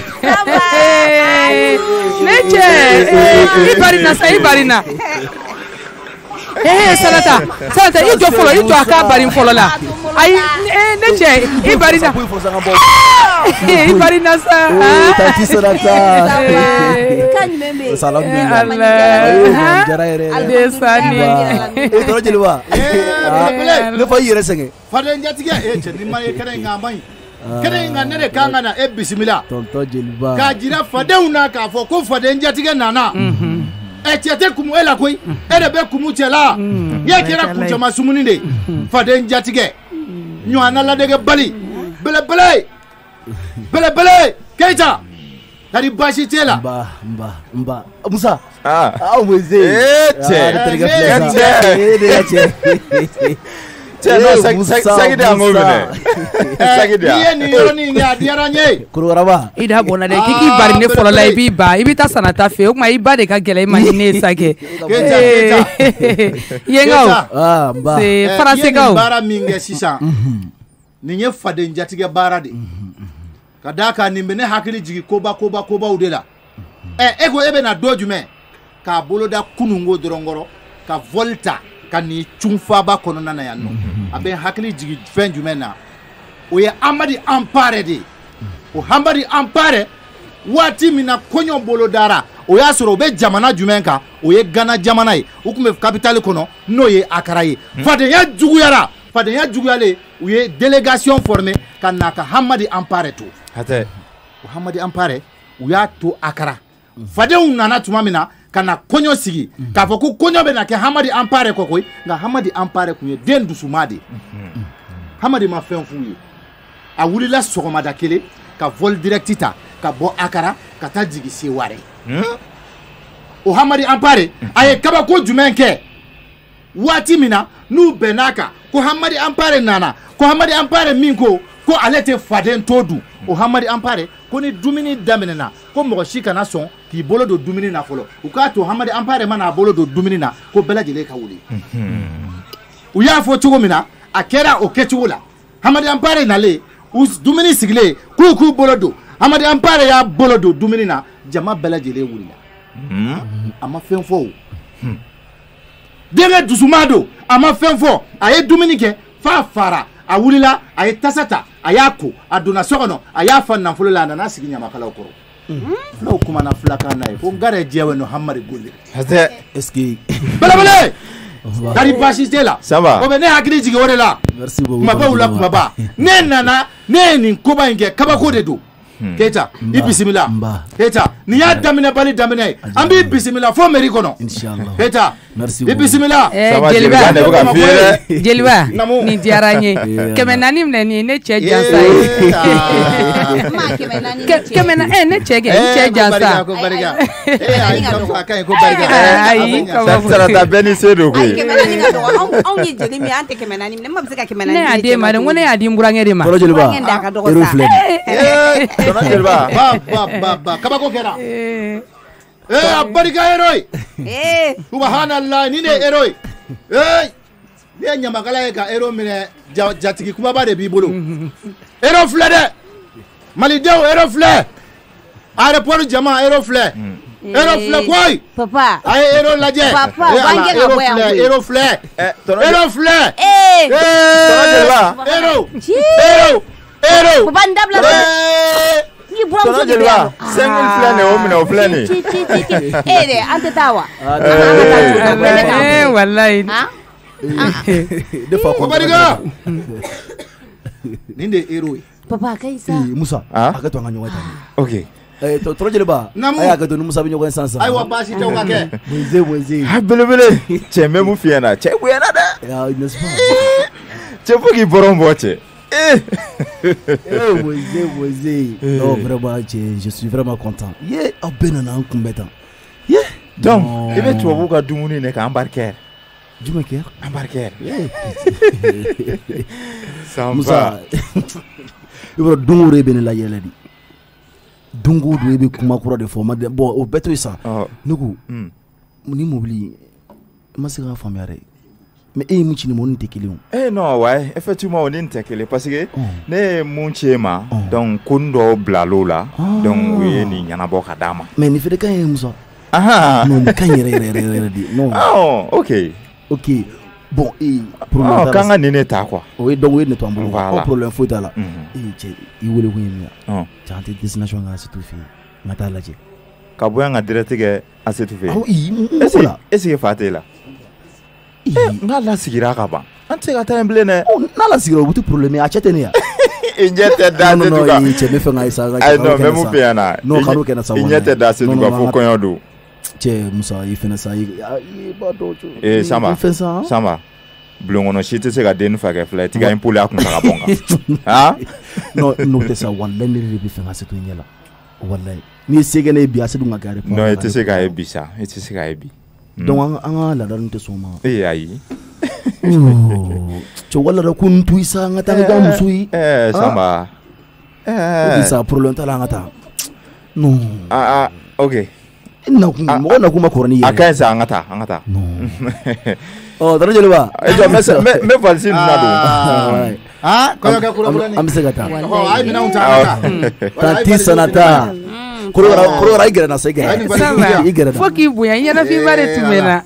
ne cɛ i barina sa i barina eh salata salata i jɔ fɔlɔ i jɔ a k'a bari fɔlɔ la ayi ne cɛ i barina i barina sa tanti salata salam jara yɛrɛ desani e tɔrɔ jeliba ne fa yɛrɛ sɛgɛn faden jatigɛ e cɛ ni ma ye kɛnɛ in kan a man ɲi kɛnɛ in kan ne de kan ka na e bisimila tonton jeliba k'a jira fadenw na k'a fɔ ko faden jatigɛ nana ɛ cɛ tɛ kumu e la koyi e de bɛ kumu cɛ la n'e kɛra kuncɛma sumuni de faden jatigɛ ɲɔgɔnna ladege bali belebele belebele Keita kari baasi tɛ la nba nba nba musa ah aw mo ze eh cɛ terikɛ cɛ filɛ de ya cɛ cɛ no sagi de an ko minɛ sagi de i ye nin yɔrɔnin kɛ a diyara n ye kororaba i da bɔnna dɛ k'i k'i bari ne fɔlɔ la i b'i ba i bɛ taa sanata fɛ o tuma i ba de ka gɛlɛn i ma ni ne ye sa kɛ yenkaw faransekaw i ye nin baara min kɛ sisan nin ye faden jatigɛ baara de ka d'a kan nin bɛ ne hakili jigin koba koba kobaw de la ɛ e ko e bɛ na dɔ jumɛn k'a boloda kununko dɔrɔn kɔrɔ ka vol ta ka nin cun faaba kɔnɔna na yan nɔ a bɛ hakili jigin fɛn jumɛn na o ye Amadi Ampare de ye o Amadi Ampare waati min na kɔɲɔ bolo dara o y'a sɔrɔ o bɛ jamana jumɛn kan o ye Gana jamana ye o tun bɛ capitale kɔnɔ n'o ye Akara ye fadenya juguyara fadenya juguyale u ye délégation formée ka na ka Hamadi Ampare to hate Hamadi Ampare u y'a to Akara fadenw nana tuma min na ka na kɔɲɔ sigi k'a fɔ ko kɔɲɔ bɛ na kɛ Hamadi Ampare kɔ koyi nka Hamadi Ampare kun ye den dusuma de Hamadi ma fɛn f'u ye a wulila sɔgɔmada kelen ka vol direct ta ka bɔ Akara ka taa jigi Seware o Hamadi Ampare a ye kabako jumɛn kɛ waati min na n'u bɛnn'a kan ko Hamadi Ampare nana ko Hamadi Ampare min ko ko ale tɛ faden to dun o Hamadi Ampare ko ni dumuni daminɛna ko mɔgɔ si kana sɔn k'i bolo don dumuni na fɔlɔ u k'a to Hamadi Ampare mana a bolo don dumuni na ko bɛɛ lajɛlen ka wuli u y'a fɔ cogo min na a kɛra o kɛcogo la Hamadi Ampare nalen u dumuni sigilen k'u k'u bolo don Hamadi Ampare y'a bolo don dumuni na jama bɛɛ lajɛlen wulila a ma fɛn fɔ o denkɛ dusuma don a ma fɛn fɔ a ye dumuni kɛ f'a fara a wulila a ye tasa ta a y'a ko a donna so kɔnɔ a y'a fa nafolo la a nana sigi ɲamakalaw kɔrɔ fulaw kumana fulakan na ye ko n gɛrɛ diɲɛ no Hamadi Gole est-ce que belebele kari baasi tɛ la ça va o bɛ ne hakili jigin o de la merci beaucoup kumabaw la kumaba ne nana ne ye nin koba in kɛ kabako de don Keita i bisimila Keita nin y'a daminɛ bali daminɛ ye an b'i bisimila fo mairie kɔnɔ Keita i bisimila Jeliba Jeliba nin diyara n ye kɛmɛ naani minɛ nin ye ne cɛ jansa ye kɛmɛ naani eh ne cɛ kɛ n cɛ jansa ayi sarata bɛɛ ni se don koyi anw ye jeli min an tɛ kɛmɛ naani minɛ ne ma se ka kɛmɛ naani ne y'a di ma de ko ne y'a di n burankɛ de ma ba ba ba ba kabako kɛra eh a barika héroï eh subhanallah ni ne héroï eh ni ɲamakala ye ka héroï minɛ jatigi kumaba de b'i bolo héroï filɛ dɛ malidenw héroï filɛ aéroport jama héroï filɛ héroï filɛ koyi papa a ye héroï lajɛ papa bange ka bɔ yan héroï filɛ héroï filɛ eh héroï héroï héroï papa n dabila ni buramuso de bɛ yan cinq mille filɛ nin ye o minɛ o filɛ nin ye eh dɛ an tɛ taa wa eh walayi ne fa ko barika nin de héroï papa ka isa Musa a ka to an ka ɲɔgɔn ta ok eh to tɔrɔ jeliba a y'a ka to ni Musa bɛ ɲɔgɔn ye sisan ayiwa baasi tɛ o ka kɛ moise moise a belebele cɛ n bɛ mun f'i ɲɛna cɛ bonyana dɛ n'est-ce pas cɛ fo k'i bɔrɔn bɔ cɛ eh moise moise non vraiment je suis vraiment content ye aw bɛɛ nana an kunbɛn tan ye donc i bɛ tubabuw ka dumuni ne ka embarquer jumɛn kɛ embarquer Musa i b'a dɔn don o don e bɛ ne la yɛlɛ de don o don e bɛ kuma kura de fɔ ma bon o bɛɛ to yen sa ne ko ni mobili ma se k'a faamuya dɛ mais e ye mun ci ne ma o ni tɛ kelen o. eh non ouais effectivement o ni tɛ kelen parce que ne ye mun ci e ma donc ko n dɔ bilal'o la donc o ye nin ɲɛnabɔ ka d'a ma. mais nin fɛnɛ ka ɲi Musa. ah non nin ka ɲi yɛrɛ yɛrɛ yɛrɛ de non. ah ok ok bon e problème t'a la kan ka nin ne ta quoi. o ye donc o ye ne to an bolo quoi problème foyi t'a la. e cɛ i wele kun ye min ye. cɛ an tɛ destination kan Asetu fɛ yen n ka taa lajɛ. ka bɔ yan ka direct kɛ Asetu fɛ yen. awɔ i mun ko la. est ce que fa t'e la. n'a lasigira ka ban an tɛ se ka taa yen bilen dɛ. n'a lasigira o tɛ problème ye a cɛ tɛ ne yan. i ɲɛ tɛ da Asetu kan. non non cɛ n bɛ fɛ ka ye sa. ayi non mɛ mun fɛ yan na. non k'o kɛ na sa. i ɲɛ tɛ da Asetu kan fo kɔɲɔ don. cɛ Musa i fɛnɛ sa i b'a dɔn. ee Sanba Sanba bulon kɔnɔ si tɛ se ka den fa kɛ fila ye tigɛ in pole a kun ta ka bɔ n kan. ah non n'o tɛ sa walayi ne de bɛ fɛ ka Asetu ɲɛ la walayi n'i ye se kɛ ne ye bi Asetu ka gari. non i tɛ se k'a ye bi sa i tɛ se k'a ye bi. donc an ka laada ninnu tɛ sɔn ma. ee ayi. cɛ wala ko n to i sa an ka taa ni bamuso ye. ɛɛ Sanba. ɛɛ sa problème t'a la an ka taa. non. ah ah ok. nakun mɔgɔ nakun ma kɔrɔ ni yɛrɛ. a ka ɲi sa an ka taa an ka taa. non. ɔ dara jeliba. e jɔ n bɛ n bɛ valise ninnu na don. ah kɔɲɔkɛ kurakurani. an bɛ se ka taa. ɔ a ye minɛnw ta an ka taa. tanti sanata. korokara i gɛrɛ na sa i gɛrɛ. i gɛrɛ na. fo k'i bonya ɲɛnafinba de tun bɛ na.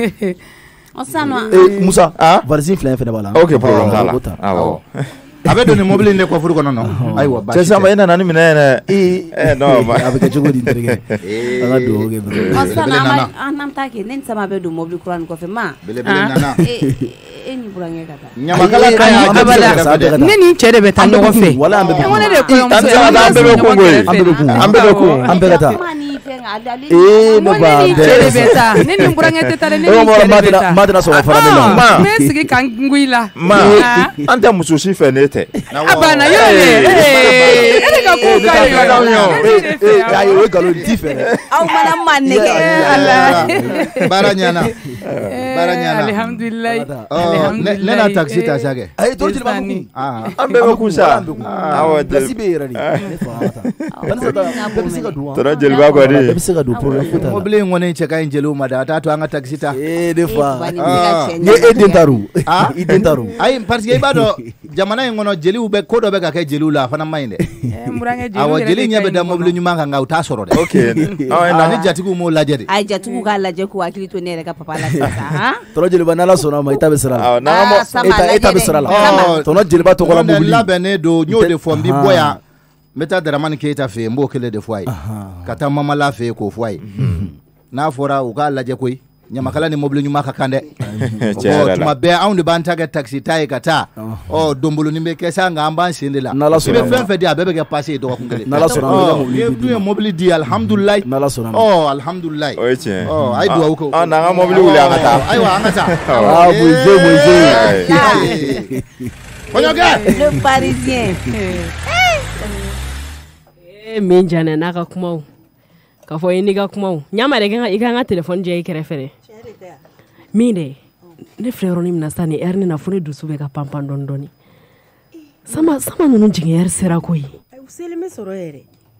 ee Musa valise fila in fɛnɛ b'a la. ok problème t'a la awɔ. a bɛ don nin mobili in de kɔfuru kɔnɔ nɔ. ayiwa baasi tɛ. cɛ Sanba i nana ni minɛn yɛrɛ. ee non a bɛ kɛ cogo di n terikɛ. an ka dugawu kɛ dɔrɔn. ɔ sisan an bɛ taa kɛ ne ni Sanba bɛ don mobili kura nin kɔfɛ ma. belebele nana. e ni Nyamakala ka abada ne ni cɛ de bɛ taa ɲɔgɔn fɛ wala an bɛ ko ne de kɔɲɔmuso an bɛ bɛ ko an bɛ ko an bɛ ko an bɛ ka taa ee ne ba cɛ de bɛ taa ne ni burankɛ tɛ taa ne ni cɛ de bɛ taa ma dena sɔrɔ fara ne la ma me sigi kan ngui la ma an tɛ muso si fɛ ne tɛ abana yo ye ee e ka ko ka yo ee ayi o galo di fɛ aw mana man ne bara ɲana bara ɲana alhamdulillah alhamdulillah ne na taxi ta sage ayi to jeli ba kun an bɛ bɛ kun sa awa taxi bɛ yɛrɛ de ne fa ta bɛɛ bɛ se ka don tɔrɔ jeli ba kɔni bɛɛ bɛ se ka don problème ko ta mobile ngone cɛ ka jeliw ma da taa to an ka taxi ta ee ne fa ne e den taru i den taru ayi parce que i b'a dɔn jamana in kɔnɔ jeliw bɛ ko dɔ bɛ ka kɛ jeliw la a fana man ɲi dɛ awɔ jeli ɲɛ bɛ da mobile ɲuman kan nka u t'a sɔrɔ dɛ ok ani jatigiw m'o lajɛ de a ye jatigiw k'a lajɛ k'u hakili to ne yɛrɛ ka papa la sisan tɔnɔ jeliba n'ala sɔnna ma i ta bɛ sira la e ta bɛ sira la tɔnɔ jeliba tɔgɔ la mobili labɛnnen don n y'o de fɔ n bɛ bɔ yan n bɛ taa Daramani Keyita fɛ yen n b'o kelen de fɔ a ye ka taa Mamala fɛ yen k'o fɔ a ye n'a fɔra u k'a lajɛ koyi Ɲamakala ni mobile ɲuman ka kan dɛ tuma bɛɛ anw de b'an ta kɛ taxi ta ye ka taa ɔ donbolonin bɛ kɛ sa nka an b'an sen de la i bɛ fɛn fɛn di a bɛɛ bɛ kɛ passe ye dɔgɔkun kelen ni dun ye mobile di alihamudulilayi ɔ alihamudulilayi o ye tiɲɛ ɔ a ye duwawu kɛ ɔ n'an ka mobile wuli an ka taa ayiwa an ka taa ah bonjour bonjour kɔɲɔkɛ le parisien ee min jana n'a ka kumaw ka fɔ i n'i ka kumaw ɲama de i ka n ka telefɔni jɛ i kɛrɛfɛ dɛ min dɛ ne filɛ yɔrɔnin min na sisan ni ɛri na fo ne dusu bɛ ka panpan dɔɔni dɔɔni sama sama ninnu jigin ɛri sera koyi u selen bɛ sɔrɔ yɛrɛ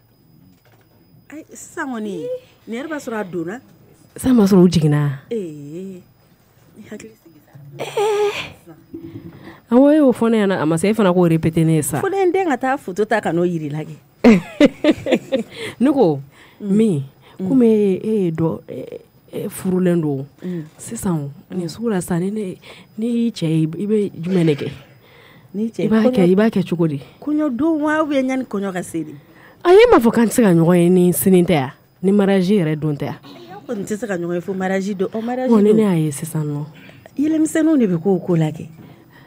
sisan kɔni ni ɛri b'a sɔrɔ a donna sama sɔrɔ u jiginna ee ni hakili sigi sa awɔ e y'o fɔ ne ɲɛna a ma se e fana k'o répéter ne ye sa fo ne n den ka taa photo ta ka n'o yiri la kɛ ne ko min komi e ye dɔ furulen don sisan nin sugu la sisan ni y'i cɛ ye i bɛ jumɛn de kɛ i b'a kɛ i b'a kɛ cogo di kɔɲɔ don wa ou bien yanni kɔɲɔ ka se de a ye m'a fɔ k'an tɛ se ka ɲɔgɔn ye ni sini tɛ yan ni mariage yɛrɛ don tɛ yan kɔni tɛ se ka ɲɔgɔn ye fo mariage don ɔ mariage don ne ne y'a ye sisan nɔ yɛlɛmisɛnninw de bɛ k'o ko la kɛ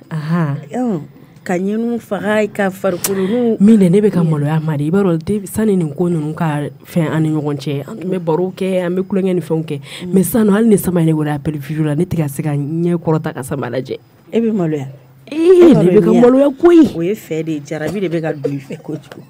ka ɲɛnu faga ka farikolo min de ne bɛ ka maloya ma de i b'a dɔn sani nin ko ninnu ka fɛn an ni ɲɔgɔn cɛ an tun bɛ baro kɛ an bɛ kulonkɛ ni fɛnw kɛ mais sisan hali ni sama ne wele appel vidéo la ne tɛ ka se ka ɲɛ kɔrɔta ka sama lajɛ e bɛ maloya ee ne bɛ ka maloya koyi o ye fɛ de jarabi de bɛ ka don i fɛ kojugu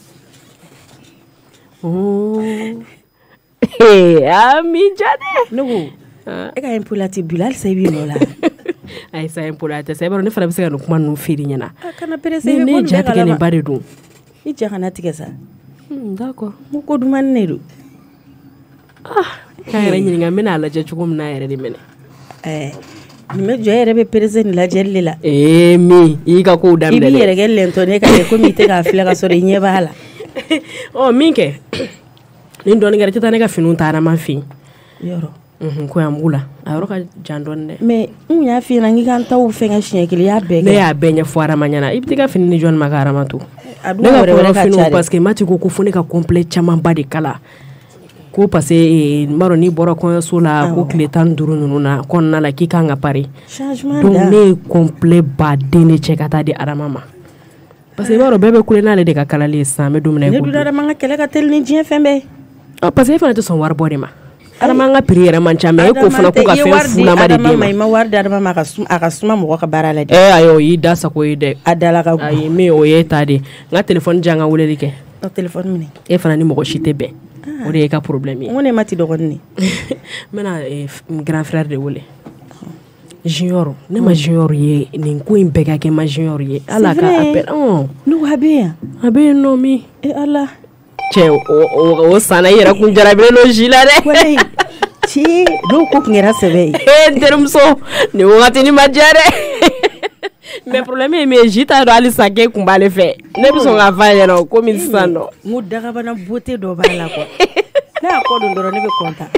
a mi ja dɛ ne ko e ka impolati bila halisa i b'i nɔ la ayi sa impolati sa i b'a dɔn ne fana bɛ se ka nin kuma ninnu feere ɲɛna kana perese i bɛ ne ja tigɛ nin ba de don i ja kana tigɛ sa d'accord n ko dumuni ne don ah k'a yɛrɛ ɲininka n bɛna a lajɛ cogo min na a yɛrɛ de minɛ ɛɛ nin bɛ jɔ e yɛrɛ bɛ perese nin lajɛli de la ee min i y'i ka kow daminɛ dɛ i b'i yɛrɛ kɛ lɛntɔ ne ka kɛ komi i tɛ k'a filɛ ka sɔrɔ i ɲɛ b'a la ɔ min kɛ nin dɔɔnin kɛra i tɛ taa ne ka finiw ta adama fɛ yen yɔrɔ koyanbugu la a yɔrɔ ka jan dɔɔnin dɛ mais n y'a f'i ɲɛna n k'i ka n taw fɛngɛ siɲɛ kelen i y'a bɛɛ kɛ ne y'a bɛɛ ɲɛfɔ Arama ɲɛna i bɛ t'i ka fini ni jɔnni ma ka Arama to ne ka kɔɲɔ finiw parce que Mati ko ko fo ne ka complet camanba de kala ko parce que n b'a dɔn n'i bɔra kɔɲɔso la ko tile tan ni duuru ninnu na kɔnɔna la k'i kan ka pari donc ne ye complet baden de cɛ ka taa di Arama ma parce que i b'a dɔn bɛɛ bɛ kule n'ale de ka kalali ye sisan an bɛ don min na i ko bi ne dun Arama ka kɛlɛ ka teli ni diɲɛ fɛn bɛɛ parce que e fana tɛ sɔn wari bɔ de ma Arama an ka prix yɛrɛ man ca mais e ko fana ko ka fɛn funama de d'e ma i ma wari di Arama ma a ka suma mɔgɔ ka baara la dɛ eh ayi o y'i da sago ye dɛ a dala ka ayi min o ye ta de n ka téléphone jan ka weleli kɛ téléphone minɛ e fana ni mɔgɔ si tɛ bɛn o de ye ka problème ye n ko ne ma ti dɔgɔnin ne n bɛna grand frère de wele junior ne ma junior ye nin ko in bɛɛ ka kɛ ma junior ye ala ka appel ne ko a bɛ yan a bɛ yen nɔ min e ala cɛ o sanna i yɛrɛ kun jarabilen don ji la dɛ ci dɔw ko tun kɛra sɛbɛ ye ee n terimuso nin wagati ni ma diya dɛ mais problème ye min ye ji t'a dɔn hali sisan k'e kun b'ale fɛ ne bɛ sɔn k'a f'a ɲɛna komi sisan nɔ n ko dagabana beauté dɔ b'a la quoi ne y'a kɔ don dɔrɔn ne bɛ content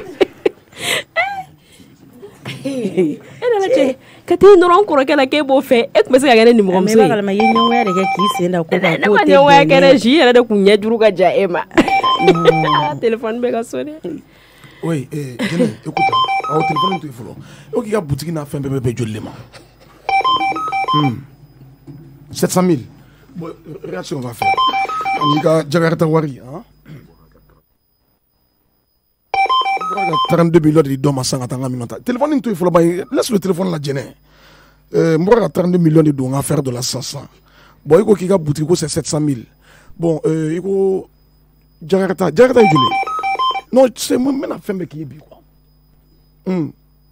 e nana cɛ ka t'i nɔrɔ n kɔrɔkɛ la k'e b'o fɛ e tun bɛ se ka kɛ ne nimɔgɔmuso ye mais i b'a kalama i ye ɲɛngoya de kɛ k'i sen da ko kan ne ma ɲɛngoya kɛ dɛ ji yɛrɛ de kun ɲɛ juru ka ja e ma téléphone bɛ ka sonné. Oui, eh, Jene, écoute, au téléphone tu es folo. O k'i ka boutique n'a fɛn bɛɛ bɛ joli le ma. Hmm. sept cent mille. Bon, regarde ce qu'on va faire. On y a Jakarta Wari. Hein? trente-deux millions de dollars à Tanga Minota. Téléphone, il faut laisse le téléphone la gêner. Moi, trente-deux millions de dollars à faire de la cinq cents. Bon, il faut qu'il y ait boutique, c'est sept cent mille. Bon, il faut Jakarta. Jakarta, il est. Non, c'est moi, mais la femme qui est bien. Hum.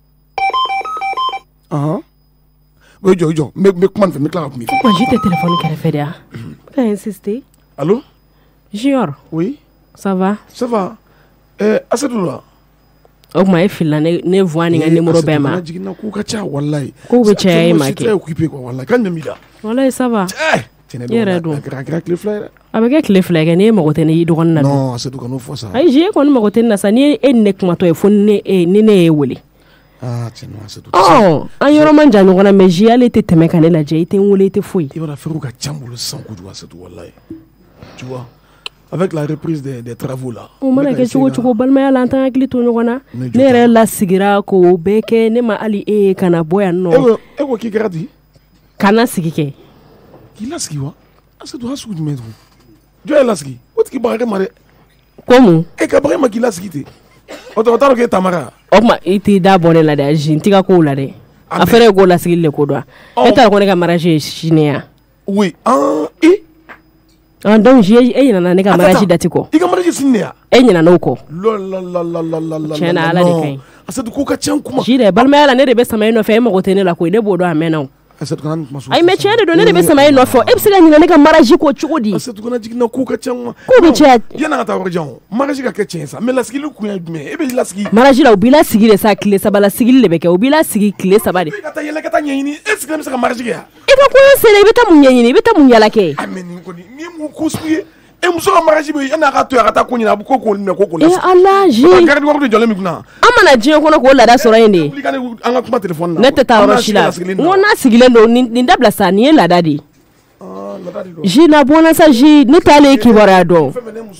Ah. Oui, oui, oui. Mais comment faire? Mais clair, mais. Pourquoi j'ai tes téléphones qui fait là? Pourquoi insister? Allô? Junior. Oui. Ça va? Ça va. Eh, Asadou là. O ma fil la ne ne voix ni ngani numéro bema. Ku ka cha wallahi. Ku be cha ma ke. Très occupé quoi wallahi. Kan mi da. Wallahi ça va. Eh, yere do. Gra gra clé fleur. Avec clé fleur ne ma gote ne do na. Non, Asadou kan fo ça. Ai je ko ma gote na sa ni en ne kuma to e fon ne e ni ne e woli. Ah, tiens, Asadou. Oh, an yoro man janu ngona me ji ale te teme kan la je ite woli te foi. Il va faire ka chambulo sans coup de Asadou wallahi. Tu vois? Avec la reprise des, des travaux là. On m'a dit que tu as balma ya lanta akili to nyona. Ne re la sigira ko beke ne ma ali e kana boya no. Ewo ewo ki gradi. Kana sigike. Ki la sigiwa? Asa do hasu du metro. Jo la sigi. Ot ki bare mare. Como? E ka bare ma ki la sigite. Oto otaro ke tamara. O ma iti da bonne la da jinti ka ko la de. Afere go la sigile ko do. E ta ko ne ka mariage chinéa. Oui. Ah et Ah, donc j'ai e na ne ka mariage datiko. I ka mariage sinea. E nyina no ko. La la la la la la la. Chena ala de kai. Asa du ko ka chan kuma. Jire balma ala ne de be sama no fe mo ko tene la ko de bodo amena. Asa du kana maso. Ai me chene do ne de be sama no fo. E bisira nyina ne ka mariage ko chugodi. Asa du kana jigna ko ka chan. Ko be chat. Yana ta warjan. Mariage ka ke chen sa. Me la sigi lu ku ya me. E be la sigi. Mariage la obila sigi le sa clé sa bala sigi le be ke obila sigi clé sa ba de. Ka ta yele ka ta nyini. E sigi me sa mariage ya. E ka ko sele be ta munyini be ta munyala ke. Amen ko ni ni mu kuspi. E muso ka mariage be yana ka to ya ka ta kunyina bu ko ko ne ko ko la. E Allah ji. Garde ko de jole mi kuna. Amana je ko no ko la da soro inde. An ka kuma téléphone na. Ne te ta roshila. Ngona sigile ndo ni ndabla sa ni la dadi. Ah, la dadi do. Ji na bona sa ji ne ta le ki bora do.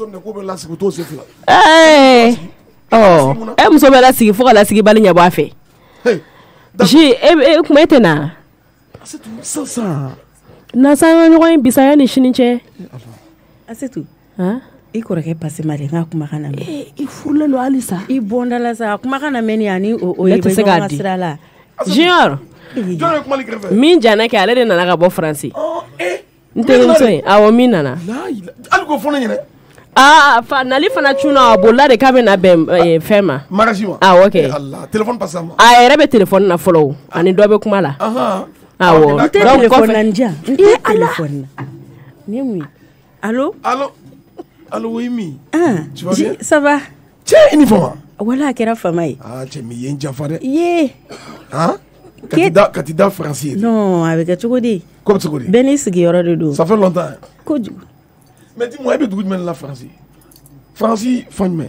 Eh. Oh, e muso be la sigi fo la sigi bali nya bo afe. Ji e kuma etena. C'est tout ça ça. Na sa ngoni bisaya ni shininche. Asetu. Hein? I koreke passe mari nga kuma kana me. Eh, i furle lo alisa. I bonda la sa kuma kana meni ani o o yebe nga sirala. Junior. Junior kuma likreve. Min jana ke ale de nana ka bo France. Oh, eh. Nte nso awo min nana. La al ko fona nyene. Ah, fa nali fana chuna bolla de kabe na bem fema. Marajima. Ah, okay. Allah, téléphone passe moi. Ah, era be téléphone na follow. Ani do be kuma la. Aha. Ah, wo. Donc téléphone nanja. Téléphone. Ni Allô? Allô? Allô, oui, mi. Ah, tu vas bien? Ça va? Tiens, uniforme. Voilà, quelle femme. Ah, tu m'y es déjà fait. Yeah. Hein? Candidat, candidat français. Non, avec un chocolat. Comme chocolat. Benis qui aura de dos. Ça fait longtemps. Quoi? Mais dis-moi, il y a beaucoup de la France. France, fin de mai.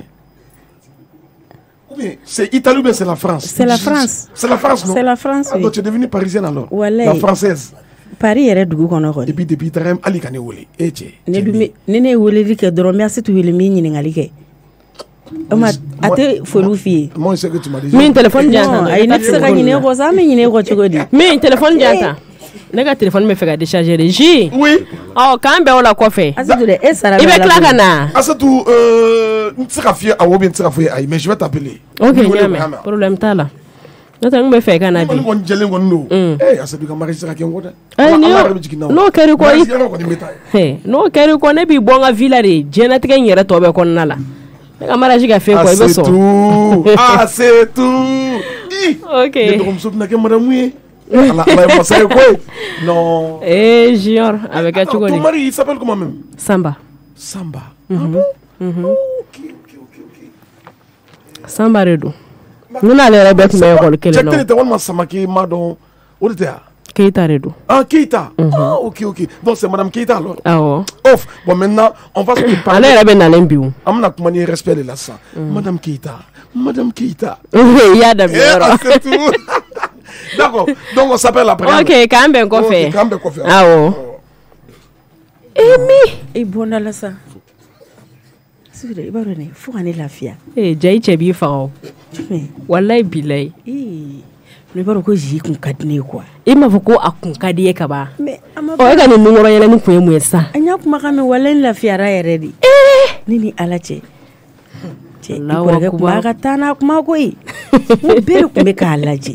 Ou bien, c'est Italie ou bien c'est la France? C'est la France. C'est la France, non? C'est la France. Ah, donc tu es devenue parisienne alors? Voilà. La française. Paris yɛrɛ dugu kɔnɔ kɔni. Depuis depuis taram ali ka ne wele. E cɛ. Ne dun bɛ ne ne weleli kɛ dɔrɔn merci tu wele min ɲininkali kɛ. O ma a tɛ foliw f'i ye. Moi c'est que tu m'as dit. Min téléphone janta. Ayi ne tɛ se ka ɲinɛ kɔ sa an bɛ ɲinɛ kɔ cogo di. Min téléphone janta. Ne ka téléphone bɛ fɛ ka décharger de ji. Oui. Ɔ k'an bɛn o la kɔfɛ. Asetu dɛ e sara i bɛ tila ka na. Asetu euh n tɛ se ka fiyɛ awɔ bien n tɛ se ka fiyɛ ayi mais je vais t'appeler. Ok ɲamɛ problème t'a la. Ne tɛ n bɛ fɛ ka na bi. Ni kɔni jɛlen kɔni don. Eh Asetu ka mariage sera kɛ n kɔ dɛ. Eh ni n'o kɛra ko i. N'o kɛra ko ne b'i bɔ n ka villa de diɲɛlatigɛ in yɛrɛ tɔ bɛ kɔnɔna la. Ne ka mariage ka fɛn kɔ i bɛ sɔn. Ah c'est tout. Ok. Ne dɔgɔmuso bɛna kɛ madame ye. Allah Allah est passé quoi? Non. Eh Junior avec un chocolat. Ton mari il s'appelle comment même? Samba. Samba. Mm -hmm. Ah bon? Mm -hmm. Ok ok ok ok. Samba redo. Nous n'allons pas mettre mais école quelle non. J'étais tellement Samaki madon. Où était? Keita redo. Ah Keita. Ah ok ok. Donc c'est madame Keita alors. Ah ouais. Off. Bon maintenant on va se parler. Elle est bien dans l'imbiou. Amna kumani respect de la sang. Madame Keita. Madame Keita. Oui, y a d'abord. C'est tout. D'accord. Donc on s'appelle après. Ok, quand même qu'on fait. Quand même qu'on fait. Ah oh. Emi. Et bon là ça. C'est vrai, il faut qu'on ait la fia. Eh, j'ai chebi fao. Wallahi bilay. Eh. ne b'a ko ji kun ka di ne quoi i m'a fɔ ko a kun ka di ye ka ban ɔ e ka nin nunkɔrɔ yɛlɛni kun ye mun ye sisan an y'a kuma kan mɛn wala n lafiyara yɛrɛ de ne ni ala cɛ cɛ i kɔrɔkɛ kun b'a ka taa n'a kuma koyi n bɛɛ de kun bɛ k'a lajɛ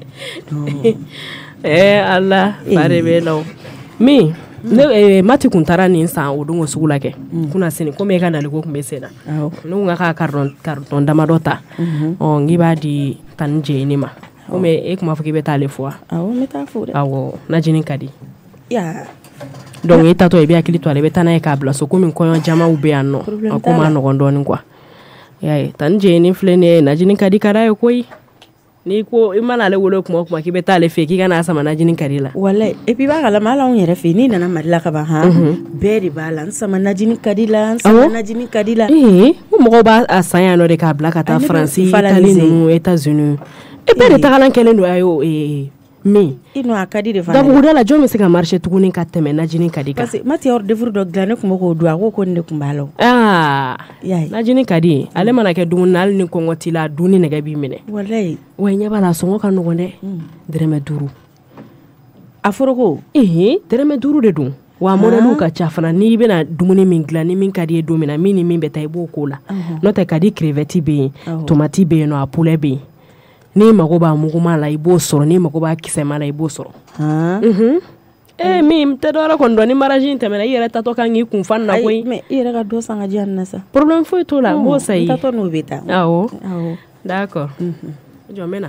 ɛɛ ala fa de bɛ la o min ne mati kun taara nin san o don o sugu la kɛ kunna sini komi e ka naliko kun bɛ sen na ne ko n ka ka karitɔn damadɔ ta ɔ n k'i b'a di tan ni jɛɲini ma komi e kun b'a fɔ k'i bɛ taa ale fo wa awɔ n bɛ taa fo dɛ awɔ najini ka di donc e taatɔ i bɛ hakili to a la i bɛ taa n'a ye k'a bila so komi kɔɲɔ jamaw bɛ yan nɔ a ko ma nɔgɔn dɔɔnin quoi y'a ye tan ni jɛɲini filɛ nin ye najini ka di ka d'a ye koyi n'i ko i mana ale wele kuma o kuma k'i bɛ taa ale fɛ k'i ka n'a sama najini ka di la walayi et puis i b'a kalama hali anw yɛrɛ fɛ n'i nana mali la ka ban han bɛɛ de b'a la n sama najini ka di la n sama najini ka di la ee ko mɔgɔw b'a san yan nɔ de k'a bila ka taa faransi itali ninnu états-unis e bɛɛ de tagalan kɛlen don a ye min i nɔ a ka di de fana dabuguda la jɔn bɛ se ka marché tuguni ka tɛmɛ najini ka di kan parce que mati hors de furu dɔ dilan ne kun bɛ k'o dun a ko ko nin de kun b'a la aa najini ka di ale mana kɛ dumuni na hali ni kɔngɔ t'i la dun ni nɛgɛ b'i minɛ walayi wa ɲɛ b'a la sɔngɔ ka nɔgɔn dɛ dɛrɛmɛ duuru a foroko ee dɛrɛmɛ duuru de don wa mɔdɛliw ka ca fana n'i bɛna dumuni min dilan ni min ka di ye don min na min ni min bɛ taa i b'o k'o la n'o tɛ ka di crevette bɛ yen tomati bɛ yen nɔ a poulet bɛ yen n'i mago b'a muguma la i b'o sɔrɔ n'i mago b'a kisɛma la i b'o sɔrɔ ee min tɛ dɔwɛrɛ kɔni dɔn ni mariage in tɛmɛna i yɛrɛ tatɔ kan k'i kun fa nin na koyi mais i yɛrɛ ka dɔ san ka di yan na sa problème foyi t'o la n b'o sa i ye n tatɔ n'o bɛ taa awɔ d'accord jɔn bɛ na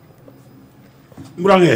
n burankɛ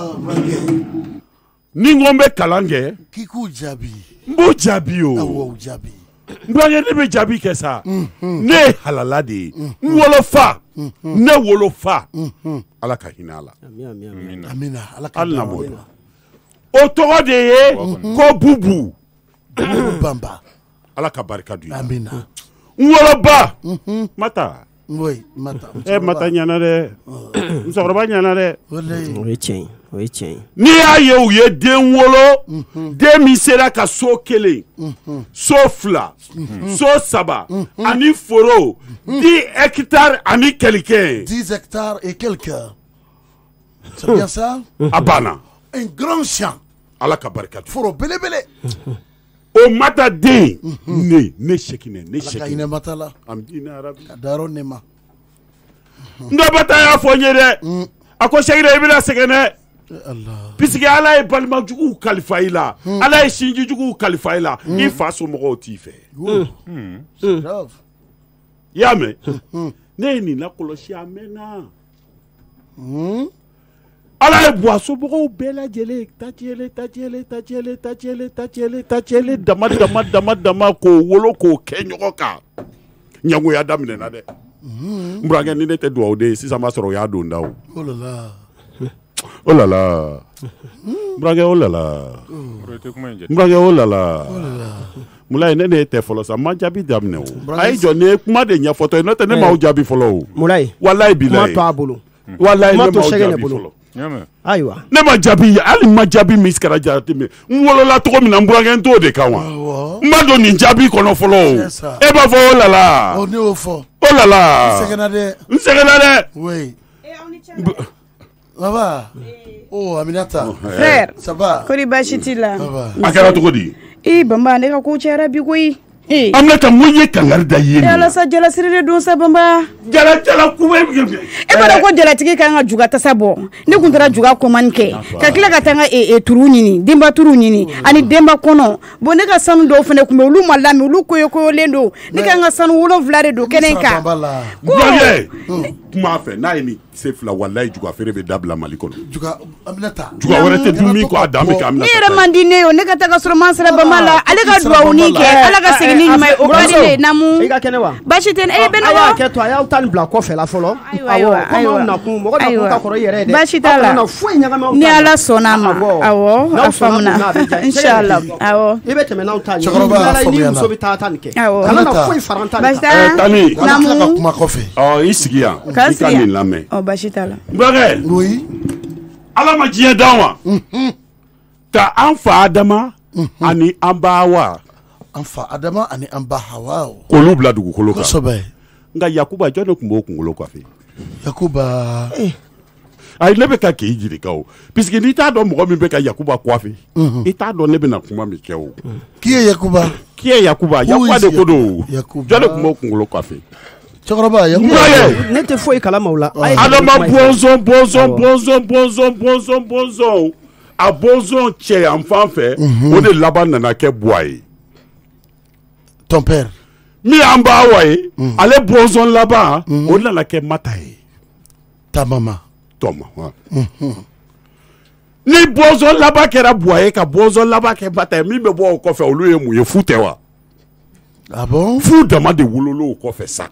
ni n ko n bɛ kalan kɛ k'i k'u jaabi n b'o jaabi o awɔ jaabi n burankɛ ne bɛ jaabi kɛ sa ne ye halala de ye n wolofa ne wolofa ala ka hinɛ a la amina ala ka hali na b'o dɔn o tɔgɔ de ye ko bubu bamba ala ka barika don amina n woloba mata oui mata ɛ mata ɲɛna dɛ musokɔrɔba ɲɛna dɛ o ye tiɲɛ ye o ye tiɲɛ ye n'i y'a ye u ye den wolo den min sera ka so kelen so fila so saba ani foro dix hectares ani quelqu'un dix hectares et quelques c'est bien ça a banna un grand champ ala ka barika don foro belebele o mata den ne ne sekinɛ ne sekinɛ ala ka hinɛ mata la amina arabi ka dayɔrɔ ne ma n dɔ bata y'a fɔ n ye dɛ a ko sekirɛ i bɛna sɛgɛn dɛ puisque ala ye balimajuguw kalifa i la ala ye sinjijuguw kalifa i la i fa somɔgɔw t'i fɛ i y'a mɛn ne ye nin lakɔlɔsi a mɛnna ala ye bɔ a somɔgɔw bɛɛ lajɛlen tajɛlen tajɛlen tajɛlen tajɛlen tajɛlen tajɛlen dama dama dama dama k'o wolo k'o kɛ ɲɔgɔn kan ɲɛngoya daminɛna dɛ n burankɛ ni ne tɛ duwawu de ye sisan b'a sɔrɔ o y'a don da o oh là là burankɛ oh là là burankɛ oh là là mula ne ne tɛ fɔlɔ sa ma jaabi daminɛ o a ye jɔ ne ye kuma de ɲɛfɔtɔ ye n'o tɛ ne m'aw jaabi fɔlɔ o mulayi walayi bilayi kuma to a bolo walayi ne m'aw jaabi fɔlɔ ayiwa ne ma jaabi hali ma jaabi min kɛra jaabi min n wolola cogo min na n burankɛ n t'o de kan wa n b'a dɔn nin jaabi kɔnɔ fɔlɔ o e b'a fɔ oh là là ne y'o fɔ oh là là n sɛgɛnna dɛ n sɛgɛnna dɛ oui baba oh Aminata frère ça va kori baasi t'i la a kɛra cogo di i Bamba ne ka ko cayara bi koyi Aminata mun ye kangari da ye nin ala sa jalasiri de don sa Bamba jala jala kube e b'a ko jalatigi kan ka juga tasa bɔ ne kun taara juga commande kɛ ka tila ka taa n ka turu ɲini denba turu ɲini ani denba kɔnɔ bon ne ka sanu dɔw fana kun bɛ olu ma lamɛn olu koyokoyolen don ne kan ka sanu wolonwula de don kɛnɛ kan kuma fɛ n'a ye nin se fila walayi juga feere bɛ dabila Mali kɔnɔ juga Aminata juga wɛrɛ tɛ dun min ko a dan bɛ kɛ Aminata ne yɛrɛ man di ne ye ne ka taa ka sɔrɔ man sera Bamba la ale ka duwawu ni kɛ ala ka segin ni ɲuman ye o ka di ne namu i ka kɛnɛ wa baasi tɛ e bɛ ne wa a y'a kɛ to a y'aw ta nin bila kɔfɛ la fɔlɔ ayiwa ayiwa na kun mɔgɔ dɔ kun ka kɔrɔ i yɛrɛ dɛ baasi t'a la ni ala sɔnna ma awɔ a faamuna inshallah awɔ i bɛ tɛmɛ n'aw ta ɲɛ cɛkɔrɔba y'a ni faamuya muso bɛ taa ta nin kɛ awɔ kana na foyi fara n ta nin kan kan Tani namu ka kuma kɔfɛ ɔ i sigi yan i ka nin lamɛn ɔ baasi t'a la burankɛ oui ala ma diɲɛ d'an ma ka an fa Adama ani an ba Hawa an fa Adama ani an ba Hawa k'olu bila dugukolo kan kosɛbɛ nka Yakuba jɔn de tun b'o kunkolo kɔfɛ Yakuba ayi ne bɛ ka k'i jirika o puisque n'i t'a dɔn mɔgɔ min bɛ ka Yakuba coiffer i t'a dɔn ne bɛna kuma min kɛ o. Qui est Yakuba? Qui est Yakuba? Yakuba de ko don o. Jɔn de tun b'o kunkolo coiffer? Cɛkɔrɔba Yakuba. Ne tɛ foyi kalama o la. Adama bɔnsɔn bɔnsɔn bɔnsɔn bɔnsɔn bɔnsɔn bɔnsɔn a bɔnsɔn cɛ yan fan fɛ o de laban nana kɛ buwa ye. Ton père. Min y'an ba wa ye ale bɔnsɔn laban o nana kɛ Mata ye. Ta maman. Ton maman. Ni bɔnsɔn laban kɛra buwa ye ka bɔnsɔn laban kɛ Mata ye min bɛ bɔ o kɔfɛ olu ye mun ye fu tɛ wa? Ah bon? Fu dama de wolola o kɔfɛ sa.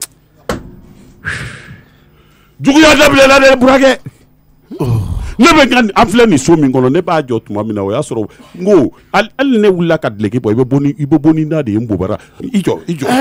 Juguya dabilela dɛ Burakɛ. Ne bɛ ka an filɛ nin so min kɔnɔ ne b'a jɔ tuma min na o y'a sɔrɔ n ko hali ne wulila ka dileki bɔ i bɛ bɔ ni i bɛ bɔ ni da de ye n bobara i jɔ i jɔ.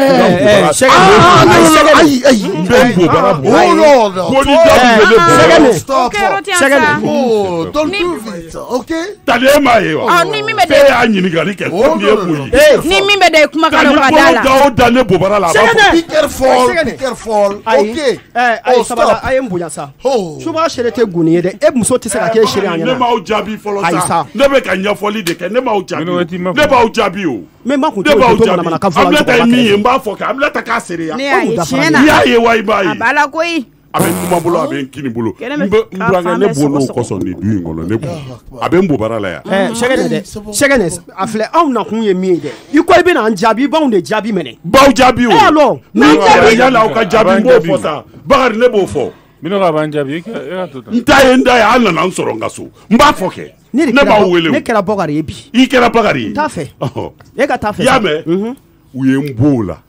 Ayi ayi n bɛ n bobara bɔ. Bɔ ni da min bɛ ne bobara. Stop. Oh, don't do it. Ok. Tani e m'a ye wa. Ni min bɛ de. E y'a ɲininkali kɛ ko nin ye mun ye. Ni min bɛ de kuma kan ka da la. Tani bolo da o da ne bobara la. Be careful. Be careful. Ok. Ayi sabala a ye n bonya sa. Suba sere tɛ guni ye dɛ. E muso tɛ se ka kɛ sere an ɲɛna. Ne m'aw jaabi fɔlɔ sa. Ne bɛ ka ɲɛfɔli de kɛ ne m'aw jaabi. Ne b'aw jaabi o. Mais ma kun to to mana ka fɔ. Aminata ye min ye n b'a fɔ kɛ Aminata k'a seere ya. Ne y'a ye tiɲɛ na. N'i y'a ye wa i b'a ye. A b'a la koyi. A bɛ n kuma bolo a bɛ n kini bolo. N bɛ n burankɛ ne b'o n'o kɔsɔn nin du in kɔnɔ ne b'o. A bɛ n bobara la yan. Ɛɛ sɛgɛnɛ dɛ sɛgɛnɛ a filɛ anw nakun ye min ye dɛ i ko i bɛna an jaabi b'anw de jaabi minɛ. Baw jaabi o. E alors. N'an jaabi yala aw ka jaabi n b'o fɔ sa Bakari ne b'o fɔ. Minnu ka b'an jaabi e ka to tan. N ta ye n da ye an nana n sɔrɔ n ka so n b'a fɔ kɛ. Ne b'aw wele o. Ne kɛra Bakari ye bi. I kɛra Bakari ye. N t'a fɛ. E ka taa fɛ. I y'a mɛn u ye n b'o la.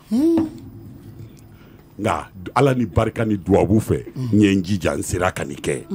Nka Ala ni barika ni duwawu fɛ n ye n jija n sera ka nin kɛ.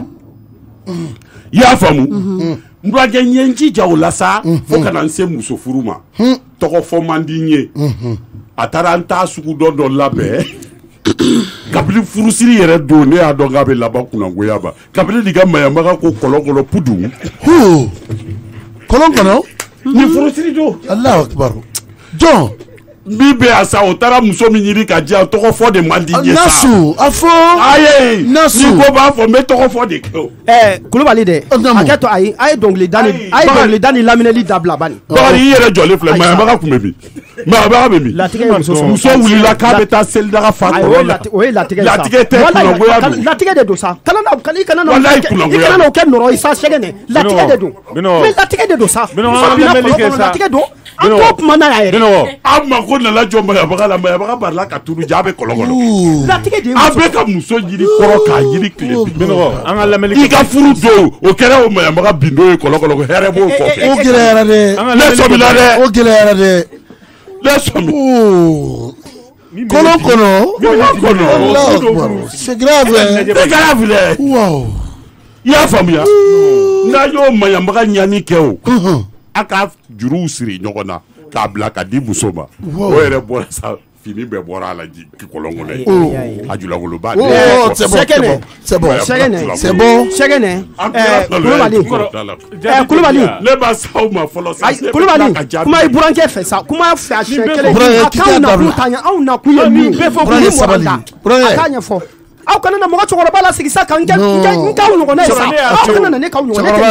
I y'a faamu. N burankɛ n ye n jija o la sa fo ka na n se muso furu ma tɔgɔ fɔ man di n ye a taara n t'a sugu dɔ dɔ labɛn kabini furusiri yɛrɛ don ne y'a dɔn k'a bɛ laban kunangoya ba kabini nin ka maɲamaga ko kɔlɔn kɔnɔ pudu. Kɔlɔn kɔnɔ. Ni furusiri don. Alahu akibaru. Jɔn. Min bɛ yan sa o taara muso min ɲini ka diyan tɔgɔ fɔ de man di n ye sa. Nasu a fɔ. Ayi. Nasu. Ni ko b'a fɔ n bɛ tɔgɔ fɔ de kɛ o. Ɛɛ Kulubali dɛ. Hakɛ to ayi a ye dɔnkili da ni a ye dɔnkili da ni laminɛli dabila bani. Bakari i yɛrɛ jɔlen filɛ maɲamaga kun bɛ min maɲamaga bɛ min. Latigɛ ye muso sɔrɔ. Muso wulila k'a bɛ taa selidaga fa kɔrɔ la. O ye latigɛ ye sa. Latigɛ tɛ kunangoya don. Latigɛ de don sa. Kana na i kana na Walayi kunangoya. i kana na o kɛ nɔrɔ ye sa sɛgɛnɛ. Latigɛ de don. Mais latigɛ de don sa. Latigɛ don. An t'o kuma na yɛrɛ. An mako nana jɔ maɲamaga la maɲamaga balila ka turu ja a bɛ kɔlɔn kɔnɔ. Latigɛ de ye an bɛ ka muso yiri kɔrɔ k'a yiri tile bi. An ka lamɛnni i ka furu don o kɛra o maɲamaga bin don ye kɔlɔn kɔnɔ hɛrɛ b'o kɔfɛ. O gɛlɛyara dɛ. Ne sɔmina dɛ. O gɛlɛyara dɛ. Ne sɔmi. Kɔlɔn kɔnɔ. Kɔlɔn kɔnɔ. C'est grave. C'est grave dɛ. Wow. I y'a faamuya. N'a y'o maɲamaga ɲani kɛ o. A ka juruw siri ɲɔgɔn na k'a bila ka di muso ma o yɛrɛ bɔra sa fini bɛɛ bɔra a la kɔlɔn kɔnɔ ye a julagoloba. Sɛgɛnɛ c'est bon sɛgɛnɛ c'est bon sɛgɛnɛ Kulubali Kulubali ne b'a s'aw ma fɔlɔ sa Kulubali kuma i burankɛ fɛ sa kuma fɛ a siɲɛ kelen a k'anw nakun ta ɲɛ anw nakun ye min ye a k'a ɲɛfɔ. Aw kana na mɔgɔ cɛkɔrɔba la sigi sa ka n k'aw ɲɔgɔnna ye sa aw kana na ne k'aw ɲɔgɔnna ye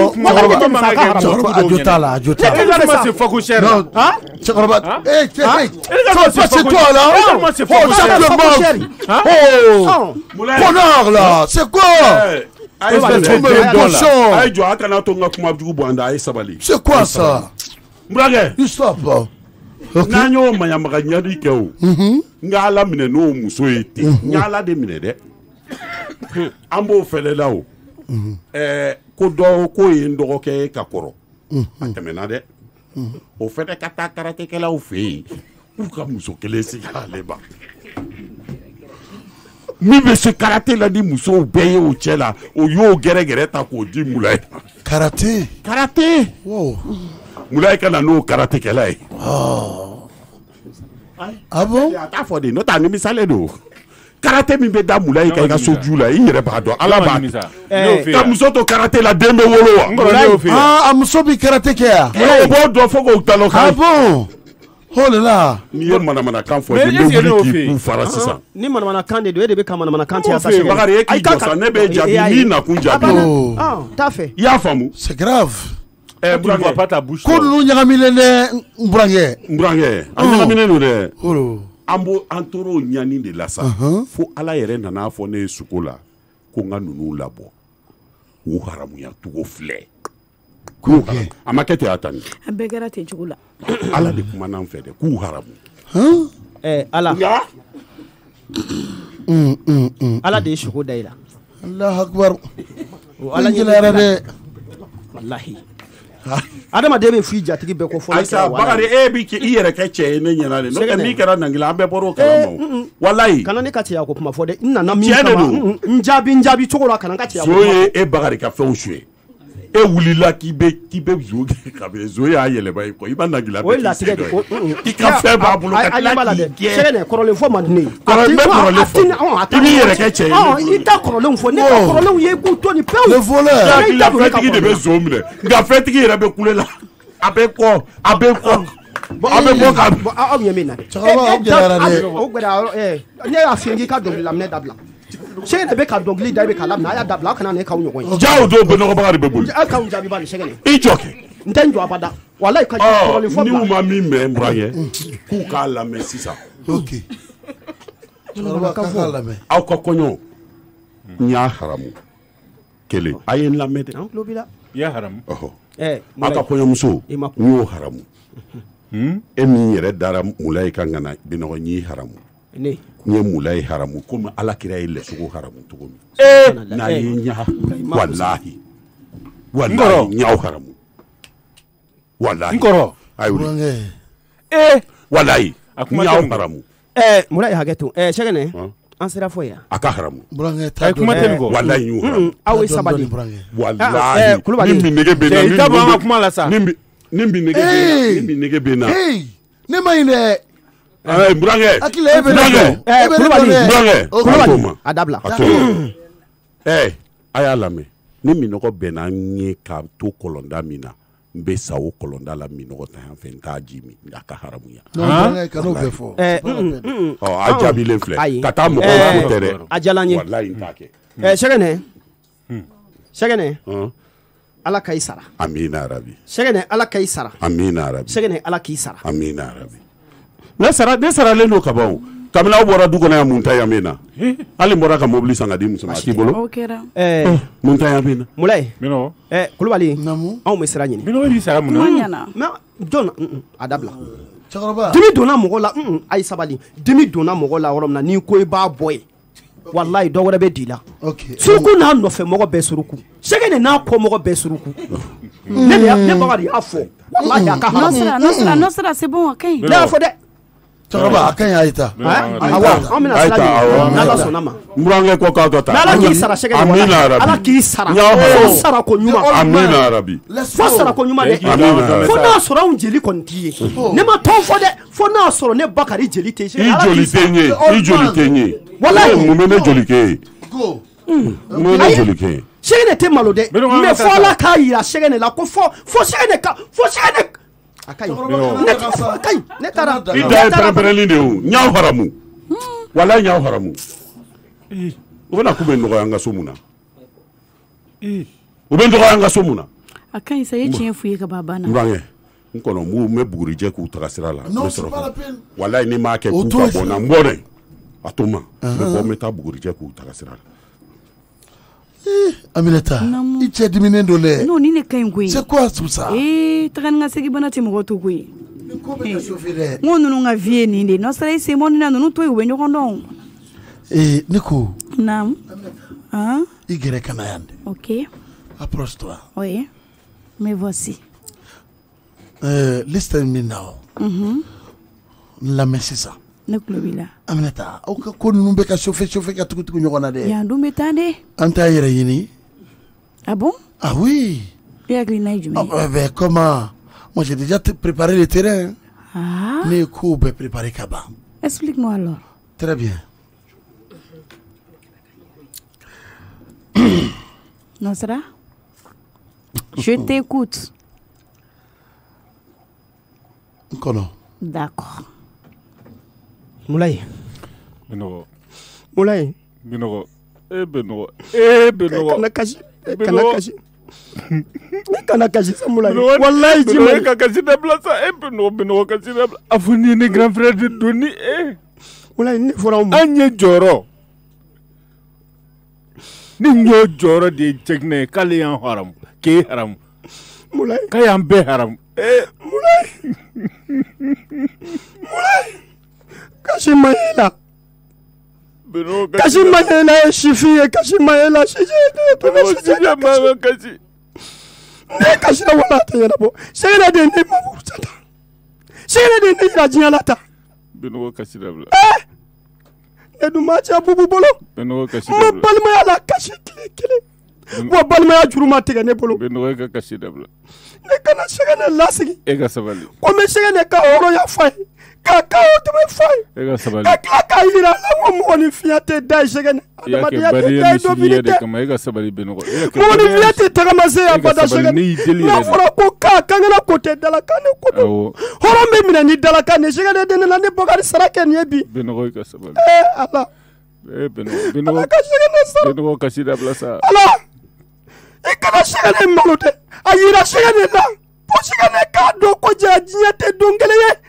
a jo t'a la a jo t'a la c'est fako cher là cɛkɔrɔba eh c'est toi là oh simplement oh connard là c'est quoi ayi jɔ a kana to n ka kuma jugu bɔ an da a ye sabali. C'est quoi ça? N burankɛ. You stop. N'an y'o maɲamaga ɲani kɛ o n ka Ala minɛ n'o muso ye ten n y'Ala de minɛ dɛ an b'o fɛlɛ la o ɛɛ ko dɔ k'o ye n dɔgɔkɛ ka kɔrɔ a tɛmɛna dɛ o fɛnɛ ka taa karatekɛlaw fɛ yen k'u ka muso kelen sigi ale ba min bɛ se karate la ni musow bɛɛ ye o cɛ la o y'o gɛrɛgɛrɛ ta k'o di Mulayi. Karate. Karate. Wow. Mulayi ka na n'o karatekɛla ye. Ah bon? A t'a fɔ de n'o tɛ a nimisalen don. Karate min bɛ da Mulayi kan i ka soju la i yɛrɛ b'a dɔn Ala b'a dɔn. Ka muso to karate la den bɛ wolo wa? Ah a muso bɛ karate kɛ yan. O b'o dɔn fo k'o talon kan. Ah bon? Oh là là. Ni ye manamana kan fɔ je ne wuli k'i k'u fara sisan. Ni manamana kan de don e de bɛ ka manamana kan tigɛ sa sɛgɛnɛ. Bakari e k'i jɔ sa ne bɛ jaabi min na kun jaabi. T'a fɛ. I y'a faamu. C'est grave. Eh Burankɛ pas ta bouche. Ko ninnu ɲagaminen dɛ Burankɛ. Burankɛ a ɲagaminen don dɛ. An b'o an tor'o ɲani de la sa. Fo Ala yɛrɛ nana fɔ ne ye suko la ko n ka ninnu labɔ. K'u haramuya cogo filɛ. A ma kɛ ten a ta ni. A bɛɛ kɛra ten cogo la. Ala de kumana an fɛ dɛ k'u haramu. Ɛɛ Ala. Ala de ye suko da i la. Alahu akibaru. Ala gɛlɛyara dɛ. Walahi. Adamaden bɛ f'i jatigi bɛɛ ko fɔlɔ. Ayisa Bakari e bi i yɛrɛ kɛ cɛ ye ne ɲɛna de. N'o tɛ min kɛra Nangila an bɛɛ bɔr'o kalama. Walayi. Kana ne ka cɛya ko kuma fɔ dɛ. N nana min kama n jaabi n jaabi cogo la kana n ka cɛya ko kuma. So ye e Bakari ka fɛnw suɲɛ. E wulila k'i bɛ k'i bɛ zo kɛ kabini zo y'a yɛlɛma i kɔ i b'a Nangila bɛɛ k'i sɛgɛn dɛ. I ka fɛn b'a bolo ka tila k'i gɛn. Sɛgɛnɛ kɔrɔlen fɔ man di ne ye. Kɔrɔlen bɛ kɔrɔlen fɔ. I b'i yɛrɛ kɛ cɛ ye. I t'a kɔrɔlenw fɔ ne ka kɔrɔlenw ye k'u to ni pewu. Le voleur. Hakilila fɛntigi de bɛ zo minɛ nka fɛntigi yɛrɛ bɛ kule la. A bɛ kɔ a bɛ kɔ a bɛ bɔ ka. Aw ɲɛ min na. Cɛkɔrɔba aw gɛlɛyara dɛ. O gɛlɛya ne y'a f'i ye k'i ka dɔnkili laminɛ dabila. Sɛgɛnɛ bɛ ka dɔnkili da i bɛ k'a laminɛ a y'a dabila aw kana ne k'aw ɲɔgɔn ye. Jaa o don Bɛnɔgɔbaga de bɛ boli. Aw k'aw jaabi bani Sɛgɛnɛ. I jɔ kɛ. N tɛ n jɔ abada. Walayi ka kɔrɔlen fɔ bila. N'u ma min mɛn Burankɛ k'u k'a lamɛn sisan. Ok. Cɛkɔrɔba k'a k'a lamɛn. Aw ka kɔɲɔ n y'a haramu kelen a ye n lamɛn dɛ. An tulo b'i la. I y'a haramu. Aw ka kɔɲɔmuso n y'o haramu. E min yɛrɛ dara Mulayi kan ka na Bɛnɔgɔ n y'i haramu. N ye Mulayi haramu komi Alakira ye Lɛsogo haramu cogo min. N'a ye n ɲa walahi walahi n y'aw haramu. Walahi. N kɔrɔ. Ayiwa. Ee walayi n y'aw haramu. Ɛɛ Mulayi hakɛ to ɛɛ Sɛgɛnɛ an sera fɔ yan. A ka haramu. Burankɛ taa kuma tɛ nin kɔ. Walayi n y'o haramu. Aw ye sabali. Walayi ni bi nege bɛ na. I da bɔ an ka kuma la sa. Ni bi ni bi nege bɛ na. Ni bi nege bɛ na. Ne ma ɲi dɛ. Ɛɛ Burankɛ. Hakili e bɛ ne dɔn. Ɛɛ Kulubali. Burankɛ. Kulubali. A dabila. A to. Ɛɛ a y'a lamɛn. Ni minɔgɔ bɛnna n ye k'a to kɔlɔnda min na n bɛ sa o kɔlɔnda la minɔgɔ ta yan fɛ n t'a ji min a ka haramu yan. Burankɛ kan'o bɛɛ fɔ. Ɛɛ ɔ a jaabilen filɛ ka taa mɔgɔw ko tɛ dɛ. A diyala n ye. Walayi n t'a kɛ. Ɛɛ Sɛgɛnɛ. Sɛgɛnɛ. Ala ka i sara. Amina arabi. Sɛgɛnɛ Ala ka i sara. Amina arabi. Sɛgɛnɛ Ala k'i sara. Amina arabi. Ne sara ne saralen don ka ban. Kabini aw bɔra du kɔnɔ yan mun ta yan bɛ na. Hali n bɔra ka mobili san ka di muso ma a t'i bolo. O kɛra. Ɛɛ mun ta yan bɛ na. Mulayi. Bɛnɔgɔ. Ɛɛ Kulubali. Namu. Anw bɛ sira ɲini. Bɛnɔgɔ b'i sara mun na. Kuma ɲɛna. Mais John a dabila. Cɛkɔrɔba. Dimi donna mɔgɔ la a ye sabali. Dimi donna mɔgɔ la yɔrɔ min na n'i ko i b'a bɔ yen. Walayi dɔ wɛrɛ bɛ d'i la. Suruku n'a nɔfɛ mɔgɔ bɛɛ suruku. Sɛgɛnɛ n'a kɔ mɔgɔ bɛɛ suruku. Ne ne Bakari y'a fɔ. Walayi a ka haramu. N'o sera n'o sera n'o sera c'est bon a ka ɲi. Ne y'a fɔ dɛ. Cɛkɔrɔba a ka ɲi a ye ta. Awɔ an bɛna sira ɲini n'Ala sɔnna ma. N burankɛ ko k'a ka taa. N'Ala k'i sara Sɛgɛnɛ walayi. Amina arabi. Ala k'i sara. N y'aw haramu. Fo sarako ɲuman. Amina arabi. Fo sarako ɲuman dɛ. Amina arabi. Fo n'a sɔrɔ anw jeli kɔni t'i ye. Ne ma tɔn fɔ dɛ. Fo n'a sɔrɔ ne Bakari jeli tɛ ye. I joli tɛ n ye i joli tɛ n ye. Walayi. Mun bɛ ne joli kɛ ye. Mun bɛ ne joli kɛ ye. Sɛgɛnɛ tɛ malo dɛ. Mais fo Ala k'a yira Sɛgɛnɛ la ko fo fo Sɛgɛnɛ ka fo Sɛgɛnɛ. A ka ɲi. Ne a ka ɲi. Ne taara. I da ye pɛrɛn-pɛrɛnli de ye o. N y'aw haramu. Walayi n y'aw haramu. U bɛna k'u bɛ nɔgɔya an ka so mun na. U bɛ nɔgɔya an ka so mun na. A ka ɲi sa i ye tiɲɛ f'u ye ka ban banna. N burankɛ n kɔnɔ n b'u n bɛ bugurijɛ k'u taga sira la. N bɛ sɔrɔ ka walayi ni m'a kɛ k'u ka bɔ n na n bɔ dɛ. A to n ma. N bɛ bɔ n bɛ taa bugurijɛ k'u taga sira la. Aminata i cɛ diminen don dɛ. Non ni ne ka ɲi koyi. C'est quoi tout ça? Eh taga ni ka segin bana tɛ mɔgɔ to koyi. Ni ko bɛ ka chauffer dɛ. N ko ninnu ka vie ye nin de n'o sera i sen bɔ nin na ninnu to yen u bɛ ɲɔgɔn dɔn. Eh ne ko. Naam. Ah. I gɛrɛ ka na yan dɛ. Ok. Approche-toi. Oui. Me voici. Euh, liste min na o. Mhm. N lamɛn sisan. Ne tulo b'i la. Aminata aw ka ko ninnu bɛ ka chauffer chauffer ka tugu tugu ɲɔgɔn na dɛ. Yan dun bɛ taa dɛ. An t'a yɛrɛ ɲini. Ah bon? Ah oui. E hakilina ye jumɛn ye? Ah ben comment? Moi j'ai déjà préparé le terrain. Ah. Ne ye kow bɛɛ préparé ka ban. Explique-moi alors. Très bien. Nasra? Je t'écoute. N kɔnɔ. d'accord Moulay Benogo Moulay Benogo eh Benogo eh Benogo kana kashi kana kashi kana kashi sa Moulay wallahi jima ka kashi da blasa eh Benogo Benogo kashi da afuni ni grand frère de Doni eh Moulay ni fora mu anye joro ni nyo joro de jegne kale yan haram ke haram Moulay kayam be haram eh Moulay Moulay kashi mayela kashi mayela ya shifiye kashi mayela shije tuna shije mama kashi ne kashi na wala ta yana bo sai na de ne mabu sata sai na de ne rajiya lata bino kashi da bla eh ne duma cha bubu bolo bino kashi da bla balma ya la kashi kile kile wa balma ya juruma tiga ne bolo bino ka kashi da bla ne kana shiga ne lasigi e ga sabali ko me shiga ne ka oro ya fai ka ka o to me fai e ga sabali ka ka ka ira la mo mo ni fiate da shiga ne ya ke bari ya do bi de kama e ga sabali bino ko e ke mo ni fiate ta kama se ya bada shiga na fora ko ka ka ngana ko te dala ka ne ko horo me mina ni dala ka ne shiga ne de na ne bogari sarake ne bi bino ko ka sabali eh ala eh bino bino ka shiga ne sa bino ka shida blasa ala e kana shiga ne malote ayira shiga ne la po shiga ne ka do ko ja jiate dongele ye